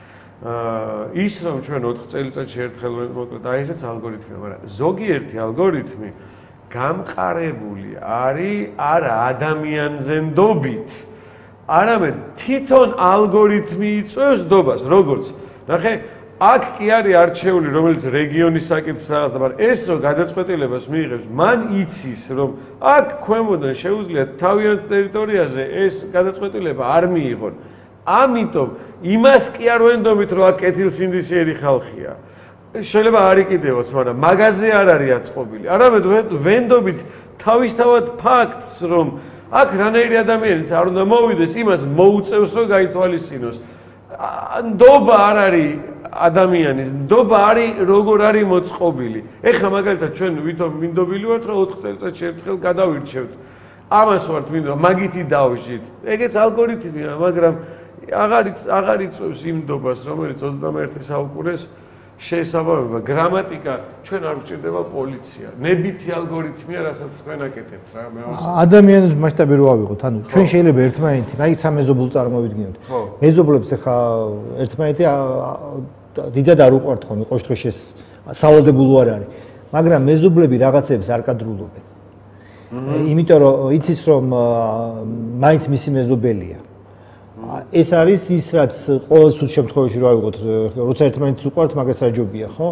[SPEAKER 1] ის რომ ჩვენ 4 წელიწადში ერთხელ მოკლედ აი ესეც ალგორითმია, მაგრამ ზოგიერთი ალგორითმი გამყარებული არის არა ადამიანზე ნდობით, არამედ თვითონ ალგორითმი იწვევს ნდობას, როგორც ნახე, აქ კი არის არჩეული, რომელიც რეგიონის საკითხს რაღაც, მაგრამ ეს რო გადაწყვეტილებას მიიღებს, მან იცის, რომ აქ ქვემოდან შეუძლია თავიანთ ტერიტორიაზე ეს გადაწყვეტილება არ მიიღონ. ამიტომ იმას კი არ ვენდობთ, რომ აქ კეთილსინდისიერი ხალხია. შეიძლება არ იყიდევოც, მაგრამ მაგაზე არ არის აწყობილი. არამედ ვენდობთ თავისთავად ფაქტს, რომ აქ რანაირი ადამიანიც არ უნდა მოვიდეს, იმას მოუწევს, რომ გაითვალისწინოს. ნდობა არ არის ადამიანის, ნდობა არის როგორ არის მოწყობილი. ეხლა მაგალითად ჩვენ ვითომ მინდობილი ვართ, რომ 4 წელიწადში ერთხელ გადავირჩევთ. ამას ვართ მინდობა, მაგითი დავჟით. ეგეც ალგორითმია, მაგრამ აღარ იწვევს იმ ნდობას, რომელიც 21 საუკუნეს შეესაბამება. გრამატიკა ჩვენ არ გვჭირდება პოლიცია. ნებითი ალგორითმია, რასაც თქვენ აკეთებთ რა, მე
[SPEAKER 2] ადამიანის მასშტაბი რო ავიღოთ, ანუ ჩვენ შეიძლება ერთმანეთი, მაინც სამეზობლო წარმოვიდგინოთ. მეზობლებს ახლა ერთმანეთი დიდად არ უყვართ ხოლმე, ყოველ შემთხვევაში ეს სავალდებულო არ არის. მაგრამ მეზობლები რაღაცებს არ კადრულობენ. იმიტომ რომ იცის რომ მაინც მისი მეზობელია. ეს არის ის რაც ყოველ სულ შემთხვევაში რო ავიღოთ, როცა ერთმანეთს უყვართ, მაგას რა ჯობია, ხო?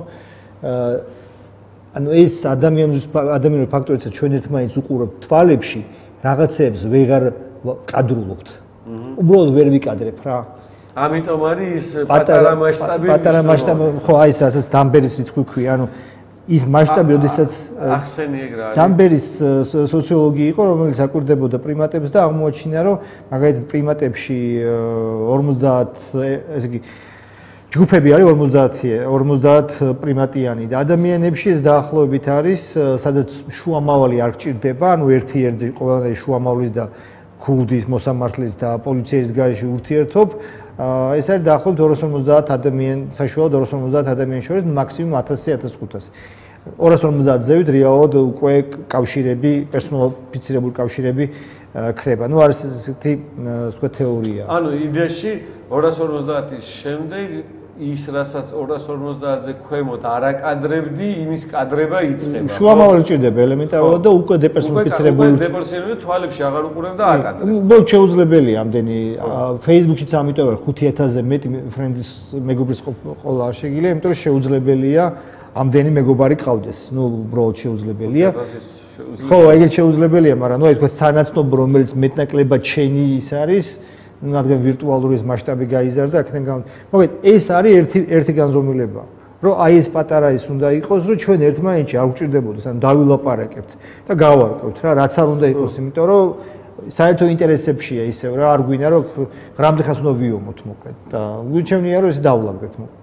[SPEAKER 2] ანუ ეს ადამიანური ფაქტორიც ჩვენ ერთმანეთს უყურებთ თვალებში, რაღაცებს ვეღარ კადრულობთ. უბრალოდ ვერ ვიკადრებ რა.
[SPEAKER 1] ამიტომ არის პატარა მასშტაბი.
[SPEAKER 2] პატარა მასშტაბი, ხო, აი ეს რასაც დამბერის რიცხვი ქვია, ანუ ის მასშტაბი, როდესაც
[SPEAKER 1] ახსენი ეგ რა არის.
[SPEAKER 2] დამბერის სოციოლოგი იყო, რომელიც აკვირდებოდა პრიმატებს და აღმოაჩინა, რომ მაგალითად პრიმატებში 50, ესე იგი ჯგუფები არის 50 პრიმატიანი და ადამიანებში ეს დაახლოებით არის, სადაც შუამავალი არ გჭირდება, ანუ ერთი ერთზე ყველანაირი შუამავლის და ქულდის, მოსამართლის და პოლიციის გარეშე ურთიერთობ. ეს არის დაახლოებით 250 ადამიანი, საშუალოდ 250 ადამიანის შორის მაქსიმუმ 1000-1500. 250 ზევით რეალურად უკვე კავშირები, პერსონალიფიცირებული კავშირები ქრება. ნუ არის ესეთი სხვა თეორია.
[SPEAKER 1] ანუ იდეაში 250-ის შემდეგ ის რასაც 250-ზე ქვემოთ არ აკადრებდი, იმის კადრება იწყება.
[SPEAKER 2] შუამავალი ჭირდება ელემენტარულად და უკვე დეპერსონიფიცირებული.
[SPEAKER 1] უკვე დეპერსონიფიცირებული თვალებში აღარ უყურებ და აკადრებ.
[SPEAKER 2] უბრალოდ შეუძლებელია ამდენი. Facebook-შიც ამიტომ 5000-ზე მეტი ფრენდის მეგობრის ყოლა არ შეგიძლია, იმიტომ რომ შეუძლებელია ამდენი მეგობარი ყავდეს. ნუ უბრალოდ შეუძლებელია. ხო, ეგეც შეუძლებელია, მაგრამ ნუ აი თქვა სანაცნობ რომელიც მეტნაკლებად ჩენი ის არის. რადგან ვირტუალური მასშტაბი გაიზარდა, აქედან მოკლედ ეს არის ერთი განზომილება, რომ აი ეს პატარა ის უნდა იყოს, რომ ჩვენ ერთმანეთში არ გვჭირდებოდეს, ანუ დავილაპარაკებთ და გავარკვევთ რა, რაც არ უნდა იყოს, იმიტომ რომ საერთო ინტერესებშია ისევ რა, არ გვინდა რომ ღრამდე ხანს უნდა ვიომოთ მოკლედ და გვიჩვენია რომ ეს დავულაგდეთ მოკლედ.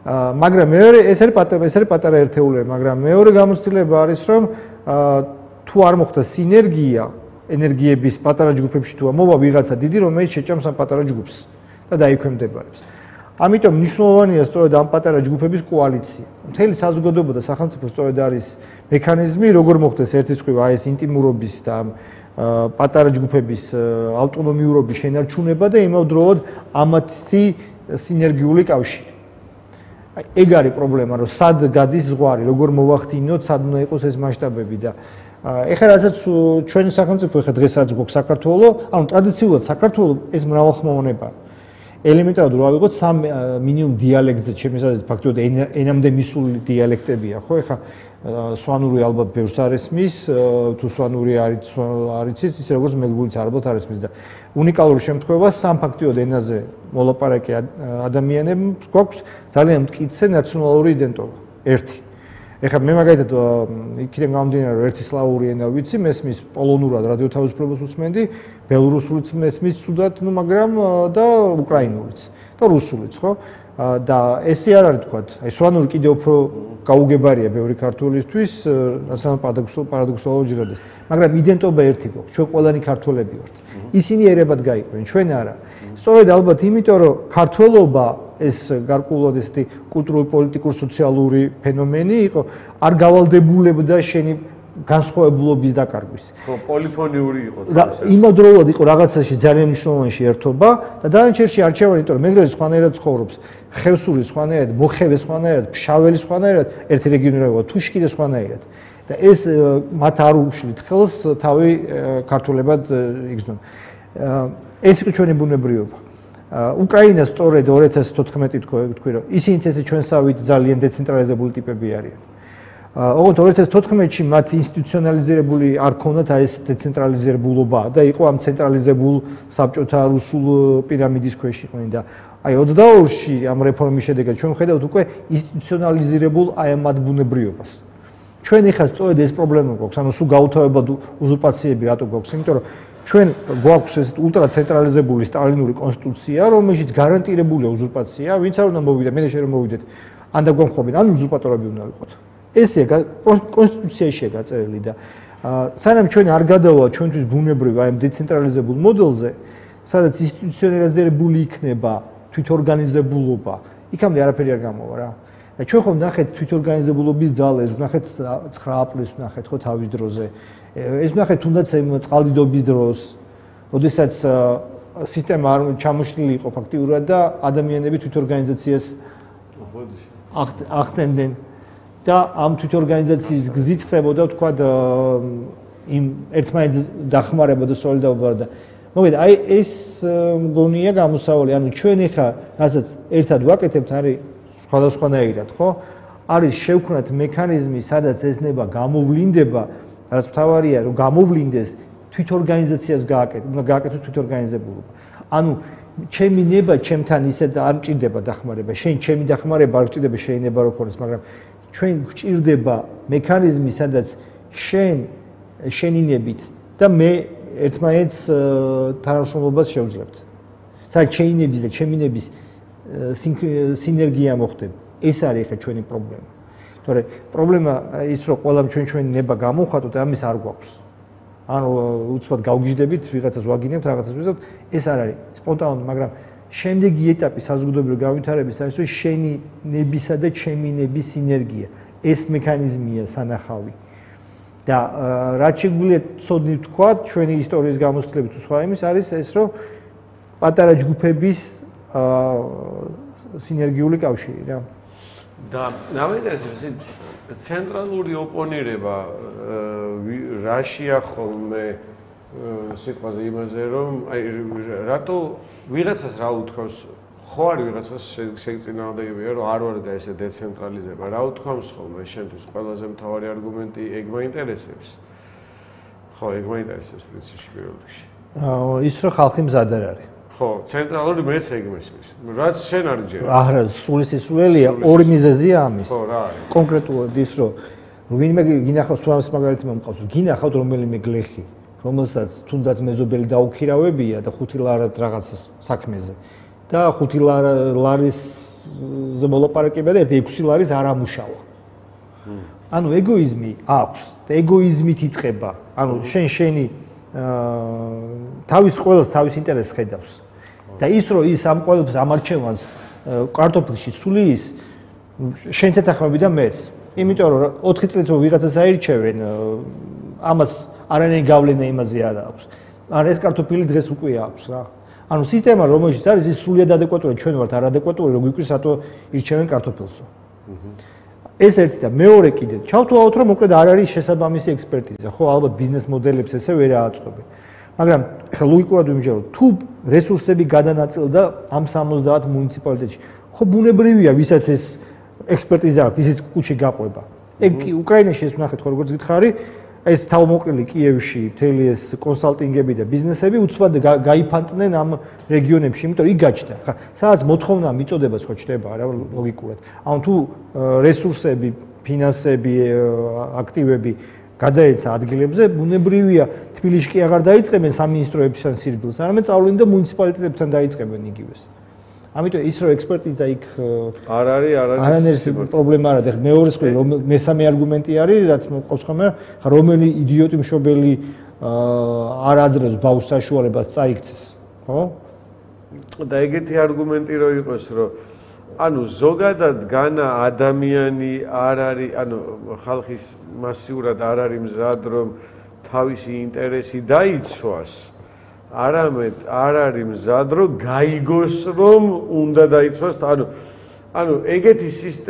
[SPEAKER 2] მაგრამ მეორე ეს არის პატარა ერთეულები, მაგრამ მეორე გამოცდილება არის რომ თუ არ მოხდა სინერგია ენერგიების პატარა ჯგუფებში თუ მოვა ვიღაცა დიდი, რომელიც შეჭამს ამ პატარა ჯგუფს და დაიქვემდებარებს. ამიტომ მნიშვნელოვანია სწორედ ამ პატარა ჯგუფების კოალიცია. მთელი საზოგადოება და სახელმწიფო სწორედ არის მექანიზმი, როგორ მოხდეს ერთის მხრივ ეს ინტიმურობის და პატარა ჯგუფების ავტონომიურობის შენარჩუნება და იმავდროულად ამათი სინერგიული კავშირი. ეგ არის პრობლემა, რომ სად გადის ზღვარი, როგორ მოვახდინოთ, სად უნდა იყოს ეს მასშტაბები და ეხლა რასაც ჩვენი სახელმწიფო ეხლა დღეს რაც გვაქვს საქართველოს, ანუ ტრადიციულად საქართველოს ეს მრავალხმოვანებაა. ელემენტარულად რა ვიღოთ სამ მინიმუმ დიალექტზე ჩემს აზრით ფაქტობრივად ენამდე მისული დიალექტებია, ხო? ეხლა სვანური ალბათ ბევრს არის მის, თუ სვანური არიცის, ისე როგორც მეგრულიც ალბათ არის მის და უნიკალური შემთხვევა სამ ფაქტობრივად ენაზე მოლაპარაკე ადამიანებს გვაქვს ძალიან მტკიცე ნაციონალური იდენტობა. ერთი. ეხლა მე მაგალითად იქიდან გამომდინარე რომ ერთი სლავური ენა ვიცი, მესმის პოლონურად რადიო თავისუფლებას უსმენდი, ბელორუსულიც მესმის ცუდად, ну მაგრამ და უკრაინულიც და რუსულიც, ხო? და ესე არ არის თქვა, აი სვანური კიდევ უფრო გაუგებარია ბევრი ქართველისთვის, რასაც პარადოქსულად ჟღერდეს. მაგრამ იდენტობა ერთი გვაქვს, ჩვენ ყველანი ქართველები ვართ. ისინი ერებად გაიყვნენ, ჩვენ არა. სწორედ ალბათ იმიტომ რომ ქართველობა ეს გარკვეულად ესეთი კულტურული, პოლიტიკური, სოციალური ფენომენი იყო, არ გავალდებულებდა შენი განსხვავებულობის დაკარგვის.
[SPEAKER 1] ხო, პოლიფონიური იყო.
[SPEAKER 2] იმავდროულად იყო რაღაცაში ძალიან მნიშვნელოვანი ერთობა და დანარჩენში არჩევანი, იმიტომ რომ მეგრელი სხვანაირად ცხოვრობს, ხევსური სხვანაირად, მოხევე სხვანაირად, ფშაველი სხვანაირად, ერთი რეგიონი რა იყო, თუში კიდე სხვანაირად. და ეს მათ არ უშლით ხელს თავი ქართულებად იგრძნონ. ეს იყო ჩვენი ბუნებრივობა. უკრაინა სწორედ 2014 თქვი რომ ისინიც ესე ჩვენსავით ძალიან დეცენტრალიზებული ტიპები არიან. ოღონდ 2014-ში მათ ინსტიტუციონალიზებული არ ქონდათ ეს დეცენტრალიზებულობა და იყო ამ ცენტრალიზებულ საბჭოთა რუსულ პირამიდის ქვეშ იყვნენ და აი 22-ში ამ რეფორმის შედეგად ჩვენ ხედავთ უკვე ინსტიტუციონალიზებულ აი ამ ბუნებრიობას. ჩვენ ეხლა სწორედ ეს პრობლემა გვაქვს, ანუ სულ გაუთავებად უზურპაციები რატო გვაქვს, იმიტომ რომ ჩვენ გვაქვს ეს ულტრაცენტრალიზებული სტალინური კონსტიტუცია, რომელშიც გარანტირებულია უზურპაცია, ვინც არ უნდა მოვიდეთ, მე შე რომ მოვიდეთ, ან დაგვამხობენ, ან უზურპატორები უნდა ვიყოთ. ესე კონსტიტუციაშია გაწერილი და სანამ ჩვენ არ გადავალთ ჩვენთვის ბუნებრივ აი ამ დეცენტრალიზებულ მოდელზე, სადაც ინსტიტუციონალიზებული იქნება თვითორგანიზებულობა, იქამდე არაფერი არ გამოვა რა. და ჩვენ ხომ ნახეთ თვითორგანიზებულობის ძალას, ნახეთ 9 აპრილს ნახეთ ხო თავის დროზე. ეს ნახეთ თუნდაც წყალდიდობის დროს, როდესაც სისტემა არ ჩამოშლილი იყო ფაქტიურად და ადამიანები თვითორგანიზაციას ახდენდნენ და ამ თვითორგანიზაციის გზით ხდებოდა თქვა იმ ერთმანეთს დახმარება და სოლიდარობა და მოგეთ აი ეს მგონია გამოსავალი, ანუ ჩვენ ახლა რასაც ერთად ვაკეთებთ არის სხვადასხვანაირად, ხო? არის შევქმნათ მექანიზმი, სადაც ეს ნება გამოვლინდება, რაც მთავარია, რომ გამოვლინდეს თვითორგანიზაციას უნდა გააკეთოს თვითორგანიზებულობა. ანუ ჩემი ნება ჩემთან ისეთ არ მჭირდება დახმარება, ჩემი დახმარება არ მჭირდება შეიძლება რო ქონდეს, მაგრამ ჩვენ გვჭირდება მექანიზმი, სადაც შენინებით და მე ერთმანეთს თანამშრომლობას შევძლებთ. სადაც შენინების და ჩემინების სინერგია მოხდება. ეს არის ახლა ჩვენი პრობლემა. თორე პრობლემა ის რომ ყველამ ჩვენი ნება გამოვხატოთ, ამის არ გვაქვს. ანუ უცბად გავგიჟდებით, ვიღაცას ვაგინებთ, რაღაცას ვიზავთ, ეს არ არის სპონტანური, მაგრამ შემდეგი ეტაპი საზოგადოებრივი განვითარების არის რომ შენი ნებისა და ჩემი ნების სინერგია. ეს მექანიზმია სანახავი. და რაც შეგვიძლია ცოდნით თქვა, ჩვენი ისტორიის გამოსვლებით თუ სხვა იმის არის ეს რომ პატარა ჯგუფების სინერგიული კავშირი რა.
[SPEAKER 1] და ნამდვილად ცენტრალური ოპონირება რაშია ხოლმე სიტყვაზე იმაზე რომ აი რატო ვიღაცას რა უთქვამს ხო არის ვიღაცას შეგწინააღმდეგებია რომ არ ვარ და ესე დეცენტრალიზება რა უთქვამს ხოლმე შენთვის ყველაზე მთავარი არგუმენტი ეგ მაინტერესებს ხო ეგ მაინტერესებს პრინციპში პირველ რიგში
[SPEAKER 2] ის რომ ხალხი მზად არ არის
[SPEAKER 1] ხო ცენტრალური მეც ეგ მესმის რაც შენ არ ჯერ
[SPEAKER 2] არა სულისისულელია ორი მიზეზია ამის
[SPEAKER 1] ხო რა არის
[SPEAKER 2] კონკრეტულად ის რომ ვინმე გინახავს სვამს მაგალითი მომყავს გინახავთ რომელიმე გლეხი რომელსაც თუნდაც მეზობელი დაუქირავებია და 5 ლარად რაღაცას საქმეზე და 5 ლარის ზემოლაპარაკება და 6 ლარის არ ამუშავა ანუ ეგოიზმი აქვს და ეგოიზმით იწყება. ანუ შენი თავის ყოველს თავის ინტერესს ხედავს. და ის რომ ის ამ ყოველს ამარჩევანს კარტოფილში სულის შენც ეთახმები და მეც. იმიტომ რომ 4 წლით რომ ვიღაცას აირჩევენ ამას არანაირი გავლენა იმაზე არ აქვს. ან ეს კარტოფილი დღეს უკვე აქვს რა. ანუ სისტემა რომელშიც არის ის სულიად ადეკვატური ჩვენ ვართ არადეკვატური რომ გვიკვირს რატო ირჩევენ კარტოფილსო. ეს ერთი და მეორე კიდე ჩავთვალოთ რომ მოკლედ არ არის შესაბამისი ექსპერტიზა ხო ალბათ ბიზნეს მოდელებს ესე ვერ ააწყობენ. მაგრამ ეხლა ლოგიკურად ვიმჯერო თუ რესურსები გადანაწილდა ამ 70 მუნიციპალიტეტში ხო ბუნებრივია ვისაც ეს ექსპერტიზა აქვს ისიც კუჩი გაყვება. ეგ უკრაინაში ეს ვნახეთ ხო როგორც გითხარი ეს თავმოყრილი კიევში მთელი ეს კონსალტინგები და ბიზნესები უცბად გაიფანტნენ ამ რეგიონებში, იმიტომ რომ იქ გაჩნდა. ხა სადაც მოთხოვნა მიწოდებაც ხო ჩდება რა ლოგიკურად. ანუ თუ რესურსები, ფინანსები, აქტივები გადაეცა ადგილებზე, ბუნებრივია თბილისში კი აღარ დაიწყებენ სამინისტროებთან სირბილს, არამედ წავლენ და მუნიციპალიტეტებთან დაიწყებენ იგივეს. ამიტომ ის რომ ექსპერტიზა იქ
[SPEAKER 1] არ არის
[SPEAKER 2] პრობლემა არა და მეორე სკოლი მესამე არგუმენტი არის რაც მოყავს ხოლმე რომელი იდიოტი მშობელი არ აძლევს ბავშვს საშუალებას წაიქცეს ხო
[SPEAKER 1] და ეგეთი არგუმენტი რო იყოს რომ ანუ ზოგადად განა ადამიანი არ არის ანუ ხალხის მასიურად არ არის მზად რომ თავისი ინტერესი დაიცვას არამედ არ არის მზად რომ გაიგოს რომ უნდა დაიცვას ანუ ეგეთი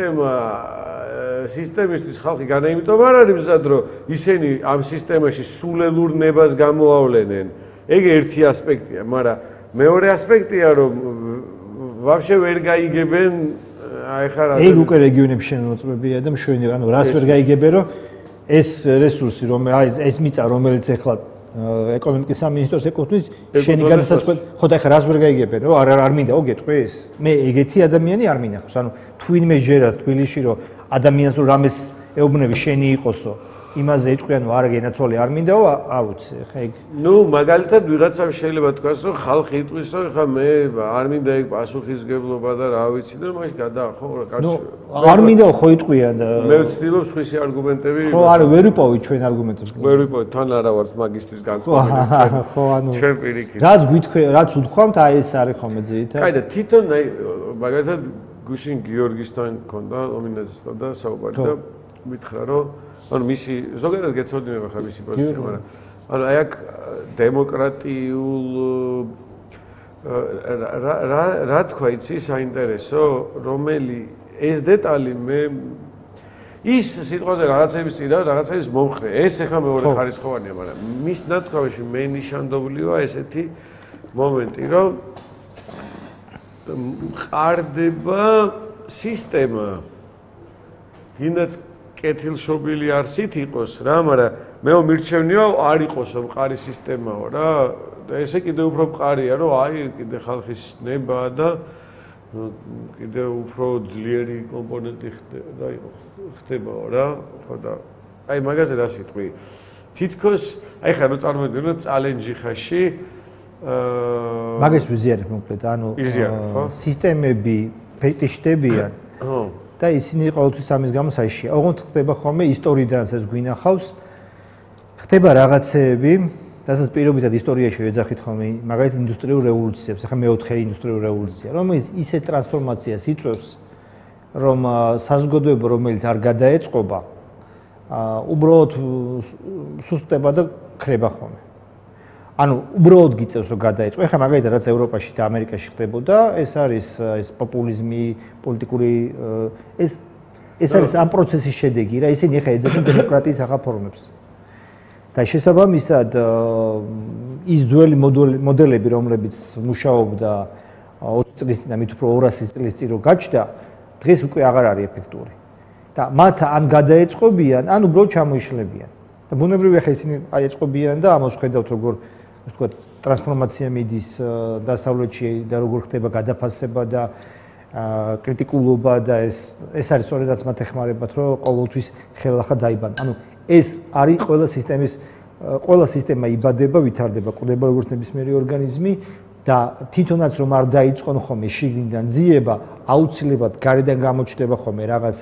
[SPEAKER 1] სისტემისთვის ხალხი განა იმიტომ არ არის მზად რომ ისინი ამ სისტემაში სულელურ ნებას გამოავლენენ ეგ ერთი ასპექტია მაგრამ მეორე ასპექტია რომ ვაფშე ვერ გაიგებენ აი ხარ
[SPEAKER 2] ეგ უკვე რეგიონებში შემოწმებია და მშვენი ანუ რას ვერ გაიგებენ რომ ეს რესურსი რომ აი ეს მიწა რომელიც ეხლა ეკონომიკის სამინისტროს ეკუთვნის შენი გადასაწყვეტ ხო და ეხლა რას ვერ გაიგებენ რომ არ მინდა გეტყვის მე ეგეთი ადამიანი არ მინახავს ანუ თუ ვინმე ჯერას თბილისში რომ ადამიანს რომ რამეს ეუბნები შენი იყოსო იმაზე იტყვიან რომ არა გენაცვალე არ მინდაო არ ვიცი ხა ეგ
[SPEAKER 1] ნუ მაგალითად ვიღაცამ შეიძლება თქვას რომ ხალხი იტყვის რომ ხა მე არ მინდა ეგ პასუხისგებლობა და რა ვიცი და მაშინ გადაახო რა კაცო
[SPEAKER 2] არ მინდაო ხო იტყვიან და
[SPEAKER 1] მე ვცდილობ სხვისი არგუმენტები
[SPEAKER 2] ხო არა ვერ ვიპოვი ჩვენ არგუმენტებს
[SPEAKER 1] ვერ ვიპოვი თან არა ვართ მაგისტრის განწყობილი
[SPEAKER 2] ხო ანუ
[SPEAKER 1] ჩვენ პირიქით
[SPEAKER 2] რაც გვითქვი რაც უთქვამთ აი ეს არის ხომ ძირითადად
[SPEAKER 1] კაი და თვითონ აი მაგალითად გუშინ გიორგისთან მქონდა ომინაზისთან და საუბარი და მითხრა რომ ანუ მისი ზოგადად გეცოდინება ხა მისი პოზიცია, მაგრამ ანუ აი აქ დემოკრატიულ რა თქვა იცი საინტერესო, რომელი ეს დეტალი მე ის სიტყვაზე რაღაცების წინ და რაღაცების მომხრე. ეს ახლა მეორე ხარისხოვანია, მაგრამ მის ნათქვამში მე ნიშანდობლივია ესეთი მომენტი, რომ მყარდება სისტემა გინდაც კეთილშობილი არსით იყოს რა, მაგრამ მე მირჩევნია არ იყოსო მყარი სისტემაო რა და ესე კიდე უფრო მყარია რომ აი კიდე ხალხის ნება და კიდე უფრო ძლიერი კომპონენტი ხდებაო რა ხო და აი მაგაზე რა სიტყვი თითქოს აი ხა რო წარმოვიდგინოთ წალენჯი ხაში
[SPEAKER 2] მაგას ვიზიარებ მოკლედ ანუ სისტემები ფეტიშდებიან ხო და ისინი ყოველთვის ამის გამო საიშია. ოღონდ ხდება ხოლმე ისტორიიდანაც ეს გვინახავს. ხდება რაღაცეები, რასაც პირობითად ისტორიაში ვეძახით ხოლმე, მაგალითად ინდუსტრიულ რევოლუციებს, ახლა მეოთხე ინდუსტრიულ რევოლუცია, რომელიც ისე ტრანსფორმაციას იწვევს, რომ საზოგადოება, რომელიც არ გადაეწყობა, უბრალოდ სუსტდება და ქრება ხოლმე. ანუ უბრალოდ გიწევს რომ გადაეწყო. ეხლა მაგალითად რაც ევროპაში და ამერიკაში ხდებოდა, ეს არის ეს პოპულიზმი, პოლიტიკური ეს არის ამ პროცესის შედეგი რა, ისინი ეხლა ეძებენ დემოკრატიის ახალ ფორმებს. და შესაბამისად ის ძველი მოდელები, რომლებიც მუშაობდა 20 წლის წინ და მით უფრო 200 წლის წინ რო გაჩნდა, დღეს უკვე აღარ არის ეფექტური. და მათ ან გადაეწყობიან, ან უბრალოდ ჩამოიშლებიან. და ბუნებრივია ეხლა ისინი აეწყობიან და ამას ხედავთ როგორ ასე ვთქვათ, ტრანსფორმაცია მიდის დასავლეთში და როგორ ხდება გადაფასება და კრიტიკულობა და ეს არის სწორედ რაც მათ ეხმარებათ, რომ ყოველთვის ხელახლა დაიბანონ. ანუ ეს არის ყველა სისტემა იბადება, ვითარდება, კვდება როგორც ნებისმიერი ორგანიზმი და თვითონაც რომ არ დაიწყონ ხოლმე შიგნიდან ძიება, აუცილებლად გარედან გამოჩნდება ხოლმე რაღაცა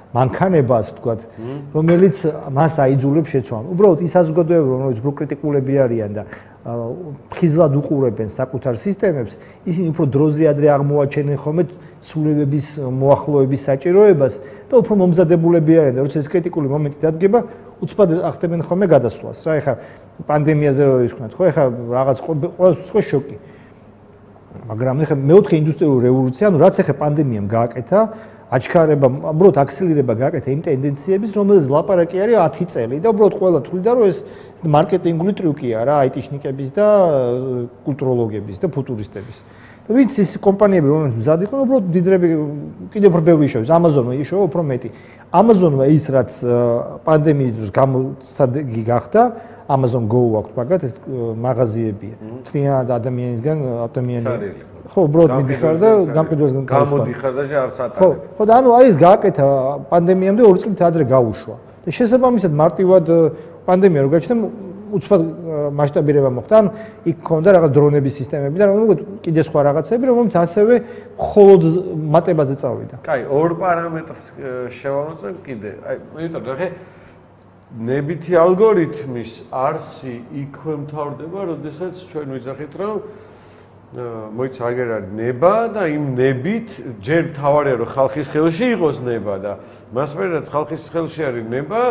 [SPEAKER 2] მანქანებას თქვათ, რომელიც მას აიძულებს შეცვალა. უბრალოდ ის საზოგადოება, რომელიც უფრო კრიტიკულები არიან და ხიზლად უყურებენ საკუთარ სისტემებს, ისინი უფრო დროზე ადრე აღმოაჩენენ ხოლმე ცვლილებების მოახლოების საჭიროებას და უფრო მომზადებულები არიან და როცა ეს კრიტიკული მომენტი დადგება, უცბად ახდენენ ხოლმე გადასვლას. რა ეხლა პანდემიაზე რო ისქნათ, ხო ეხლა რაღაც ყოველთვის იყო შოკი. მაგრამ ეხლა მეოთხე ინდუსტრიული რევოლუცია, ანუ რაც ეხლა პანდემიამ გააკეთა, აჩქარება, უბრალოდ აქსელერება გააკეთა იმ ტენდენციების, რომელიც ლაპარაკი არის 10 წელი და უბრალოდ ყველა თვლიდა, რომ ეს მარკეტინგული ტრიუკია რა, IT-შნიკების და კულტუროლოგების და ფუტურისტების. და ვინც ის კომპანიები, რომელიც მზად იყვნენ, უბრალოდ დიდრები კიდევ უფრო ბევრი შევის, Amazon-მა იშოვა უფრო მეტი. Amazon-მა ის რაც პანდემიის დროს გამოსადეგი გახდა, Amazon Go აქვს მაგათ ეს მაღაზიებია. თრიან ადამიანისგან ადამიანი ხო, უბრალოდ მიდიხარ და გამყიდველისგან
[SPEAKER 1] გამოდიხარ და არც ატარებ.
[SPEAKER 2] ხო, და ანუ აი ეს გააკეთა პანდემიამდე 2 წლით ადრე გაუშვა. და შესაბამისად მარტივად პანდემია რო გაჩნდა, უცბად მასშტაბირება მოხდა. ანუ იქ ქონდა რაღაც დრონების სისტემები და კიდე სხვა რაღაცები, რომელიც ასევე მხოლოდ მატებაზე წავიდა.
[SPEAKER 1] კაი, ორ პარამეტრს შევამოწმებ კიდე. აი, იმიტომ რომ ხე ნებითი ალგორითმის არსი იქვე მთავრდება, როდესაც ჩვენ ვიძახით, რომ მოიცა აგერ არის ნება და იმ ნებით ჯერ თავარია რომ ხალხის ხელში იყოს ნება და მას მე რაც ხალხის ხელში არის ნება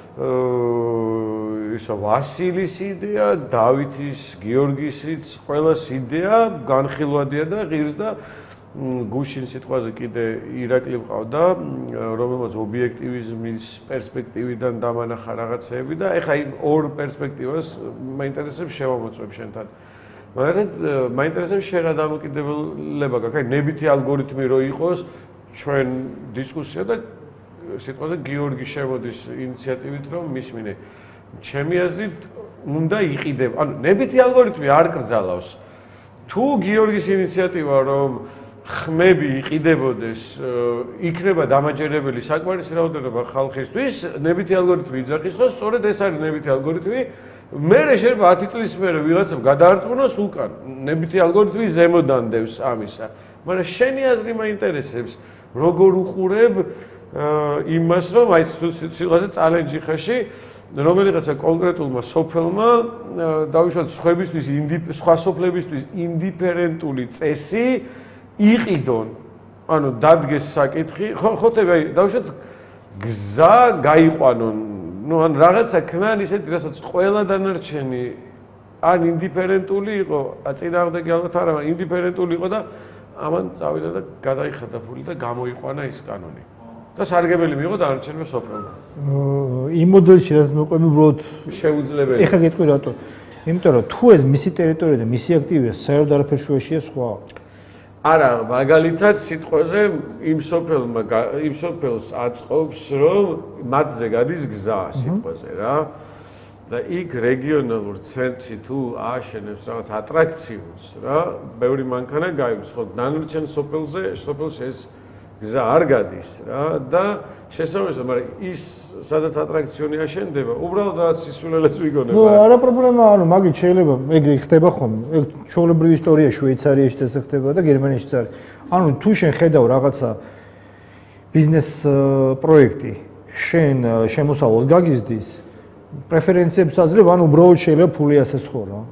[SPEAKER 1] ისა ვასილის იდეა, დავითის, გიორგისიც, ყველას იდეა განხილვადია და ღირს და გუშინ სიტყვაზე კიდე ირაკლი მყავდა, რომელმაც ობიექტივიზმის პერსპექტივიდან დამანახა რაღაცეები და ეხა იმ ორ პერსპექტივას მაინტერესებს შევამოწმებ შენთან. მაგრამ მაინტერესებს შენ რა დამოკიდებულება გაქვს, აი ნებითი ალგორითმი რო იყოს ჩვენ დისკუსია და სიტყვაზე გიორგი შემოდის ინიციატივით რომ მისმინე. ჩემი აზრით უნდა იყიდება, ანუ ნებითი ალგორითმი არ კრძალავს. თუ გიორგის ინიციატივა რომ ხმები იყიდებოდეს, იქნება დამაჯერებელი საკმარისი რაოდენობა ხალხისთვის, ნებითი ალგორითმი იძახის, რომ სწორედ ეს არის ნებითი ალგორითმი. მერე შეიძლება 10 წლის მერე ვიღაცამ გადაარწმუნოს უკან. ნებითი ალგორითმი ზემოდან დევს ამისა. მაგრამ შენი აზრი მაინტერესებს, როგორ უყურებ იმას, რომ აი სიტყვაზე წალენჯი ხეში რომელიღაცა კონკრეტულმა სოფელმა დავუშვათ სხვა სოფლებისთვის ინდიფერენტული წესი იყიდონ. ანუ დადგეს საკითხი, ხოთები აი დავუშვათ გზა გაიყვანონ. ну ან რაღაცა ქნან ისეთი, რასაც ყველა დანარჩენი ან ინდიფერენტული იყო, წინააღმდეგი ალბათ არა, მაგრამ ინდიფერენტული იყო და ამან წავიდა და გადაიხადა ფული და გამოიყვანა ის კანონი. და სარგებელი მიიღო დანარჩენმა სოფელმა.
[SPEAKER 2] იმ მოდელში რაც მეყვები უბრალოდ
[SPEAKER 1] შეუძლებელი.
[SPEAKER 2] ეხლა გეტყვი რატო? იმიტომ რომ თუ ეს მისი ტერიტორია და მისი აქტივია, საერთოდ არაფერ შუაშია სხვა.
[SPEAKER 1] არა, მაგალითად სიტყვაზე იმ სოფელს აწყობს, რომ მათზე გადის გზა სიტყვაზე რა. და იქ რეგიონალურ ცენტრში თუ ააშენებს რაღაც ატრაქციულს რა, ბევრი მანქანა გაივლის, ხო, დანარჩენ სოფელში ეს გზა არ გადის რა და შესაბამისად, მაგრამ ის სადაც ატრაქციონი აშენდება, უბრალოდ რაღაც სისულელეს ვიგონება.
[SPEAKER 2] ნუ არა პრობლემა, ანუ მაგით შეიძლება ეგრე ხდება ხოლმე. ეგ ჩვეულებრივი ისტორია შვეიცარიაში წესე ხდება და გერმანიაშიც არის. ანუ თუ შენ ხედავ რაღაცა ბიზნეს პროექტი, შენ შემოსავალს გაგიზდის, პრეფერენციებს აძლევ, ანუ უბრალოდ შეიძლება ფული ასეს ხო რა.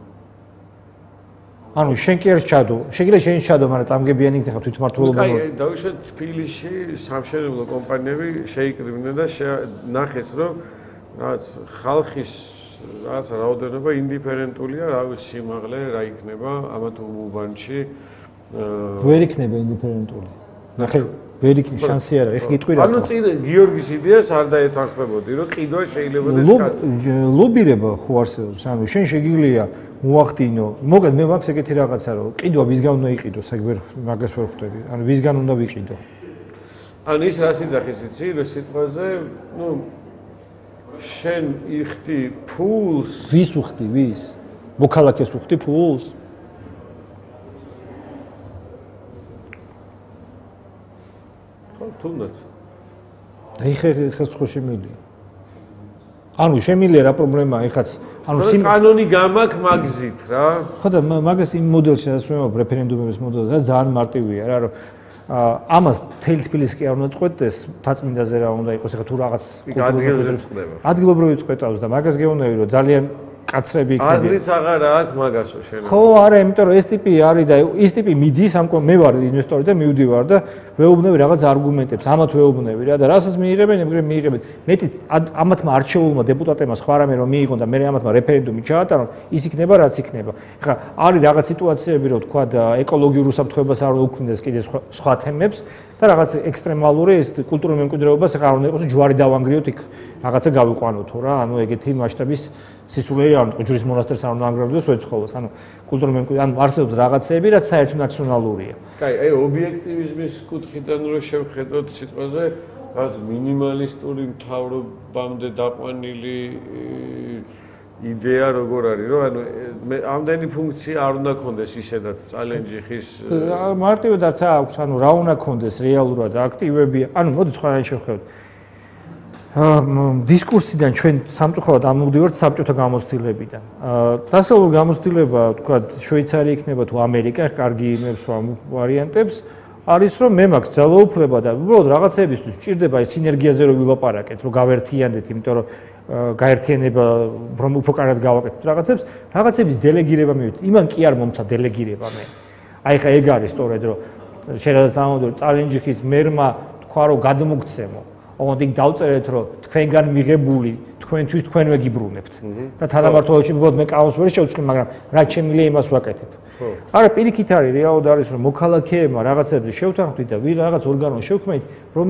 [SPEAKER 2] ანუ შენ კი არ ჩადო, შენ ჩადო, მაგრამ წამგებიანი იქნება თვითმმართველობა.
[SPEAKER 1] აი, დავუშვათ თბილისში სამშენებლო კომპანიები შეიკრიბნენ და ნახეს, რომ რაღაც ხალხის რაღაც რაოდენობა ინდიფერენტულია, რა ვიცი, სიმაღლე რა იქნება ამა თუ უბანში.
[SPEAKER 2] ვერ იქნება ინდიფერენტული. ნახე, ვერ იქნება შანსი არა, ეხ გიტყვი რა.
[SPEAKER 1] ანუ წინ გიორგის იდეას არ დაეთანხმებოდი, რომ კიდვა შეიძლება და
[SPEAKER 2] ლობირება ხო არსებობს, ანუ შენ შეგიძლია მოახდინო. მოგეთ მე მაქვს ეგეთი რაღაცა, რომ კიდვა ვისგან უნდა იყიდოს, ეგ ვერ მაგას ვერ ხვდები. ანუ ვისგან უნდა ვიყიდო.
[SPEAKER 1] ანუ ის რას იძახის იცი, რომ სიტყვაზე, ну შენ იხდი ფულს,
[SPEAKER 2] ვის უხდი, ვის? მოქალაქეს უხდი ფულს?
[SPEAKER 1] ხო, თუნდაც.
[SPEAKER 2] და ეხა ხო შემიძლია. ანუ შემიძლია რა პრობლემაა, ეხაც ანუ
[SPEAKER 1] კანონი გამაქვს მაგზით რა.
[SPEAKER 2] ხო და მაგას იმ მოდელში რაც ვიმაყ რეფერენდუმების მოდელზე ძალიან მარტივია რა, რომ ამას თელი თბილისი კი არ უნდა წყვეტდეს, თაწმინდაზე რა უნდა იყოს, ეხლა თუ რაღაც
[SPEAKER 1] ადგილზე წყვეტება.
[SPEAKER 2] ადგილობრივი წყვეტავს და მაგას გეუბნები რომ ძალიან კაცრები იქნება.
[SPEAKER 1] აზრიც აღარ აქვს მაგასო შენ.
[SPEAKER 2] ხო, არა, იმიტომ რომ ეს ტიპი არის და ის ტიპი მიდის ამ მე ვარ ინვესტორი და მივდივარ და ვეუბნები რაღაც არგუმენტებს, ამათ ვეუბნები რა და რასაც მიიღებენ, ეგრე მიიღებენ. მეტი ამათმა არჩეულმა დეპუტატებმა სხვა რამე რომ მიიღონ და მე ამათმა რეფერენდუმი ჩაატარონ, ის იქნება რაც იქნება. ეხლა არის რაღაც სიტუაციები, რომ თქვა ეკოლოგიურ უსაფრთხოებას არ უნდა უქმნიდეს კიდე სხვა თემებს და რაღაც ექსტრემალური ეს კულტურულ მემკვიდრეობას ეხლა არ უნდა იყოს ჯვარი დავანგრიოთ იქ რაღაცა გავიყვანოთო რა, ანუ ეგეთი მასშტაბის სისულელი არ უნდა ჯვრის მონასტერს არ უნდა ანგრევდეს უეცხოვოს, ანუ კულტურულ მემკვიდრეობას, ანუ არსებობს რაღაცეები, რაც საერთო ნაციონალურია.
[SPEAKER 1] კაი, აი ობიექტივიზმის კუთხიდან რო შევხედოთ სიტყვაზე, რაღაც მინიმალისტური მთავრობამდე დაყვანილი იდეა როგორ არის, რომ ანუ ამდენი ფუნქცია არ უნდა ქონდეს ისედაც წალენჯიხის
[SPEAKER 2] მარტივად აქვს, ანუ რა უნდა ქონდეს რეალურად აქტივები, ანუ მოდი სხვადასხვა შევხედოთ. დისკურსიდან ჩვენ სამწუხაროდ ამოვდივართ საბჭოთა გამოცდილებიდან. დასავლურ გამოცდილება, თქვა, შვეიცარია იქნება თუ ამერიკა, კარგი იმებს ვარიანტებს, არის რომ მე მაქვს ძალაუფლება და უბრალოდ რაღაცებისთვის სჭირდება ეს სინერგიაზე რომ ვილაპარაკეთ, რომ გავერთიანდეთ, იმიტომ რომ გაერთიანება რომ უფრო კარგად გავაკეთოთ რაღაცების დელეგირება მივით. იმან კი არ მომცა დელეგირება მე. აი ხა ეგ არის სწორედ რომ შეიძლება სამოდრო წალენჯიხის მერმა თქვა რომ გადმოგცემო. ოღონდ იქ დავწერეთ რომ თქვენგან მიღებული თქვენთვის თქვენვე გიბრუნებთ. და თანამართლობაში უბრალოდ მე კაოს ვერ შევწყვი, მაგრამ რაც შემიძლია იმას ვაკეთებ. არა, პირიქით არის რეალურად არის რომ მოქალაქეებმა რაღაცებზე შევთანხმდით და ვიღაც ორგანოს შევქმნით,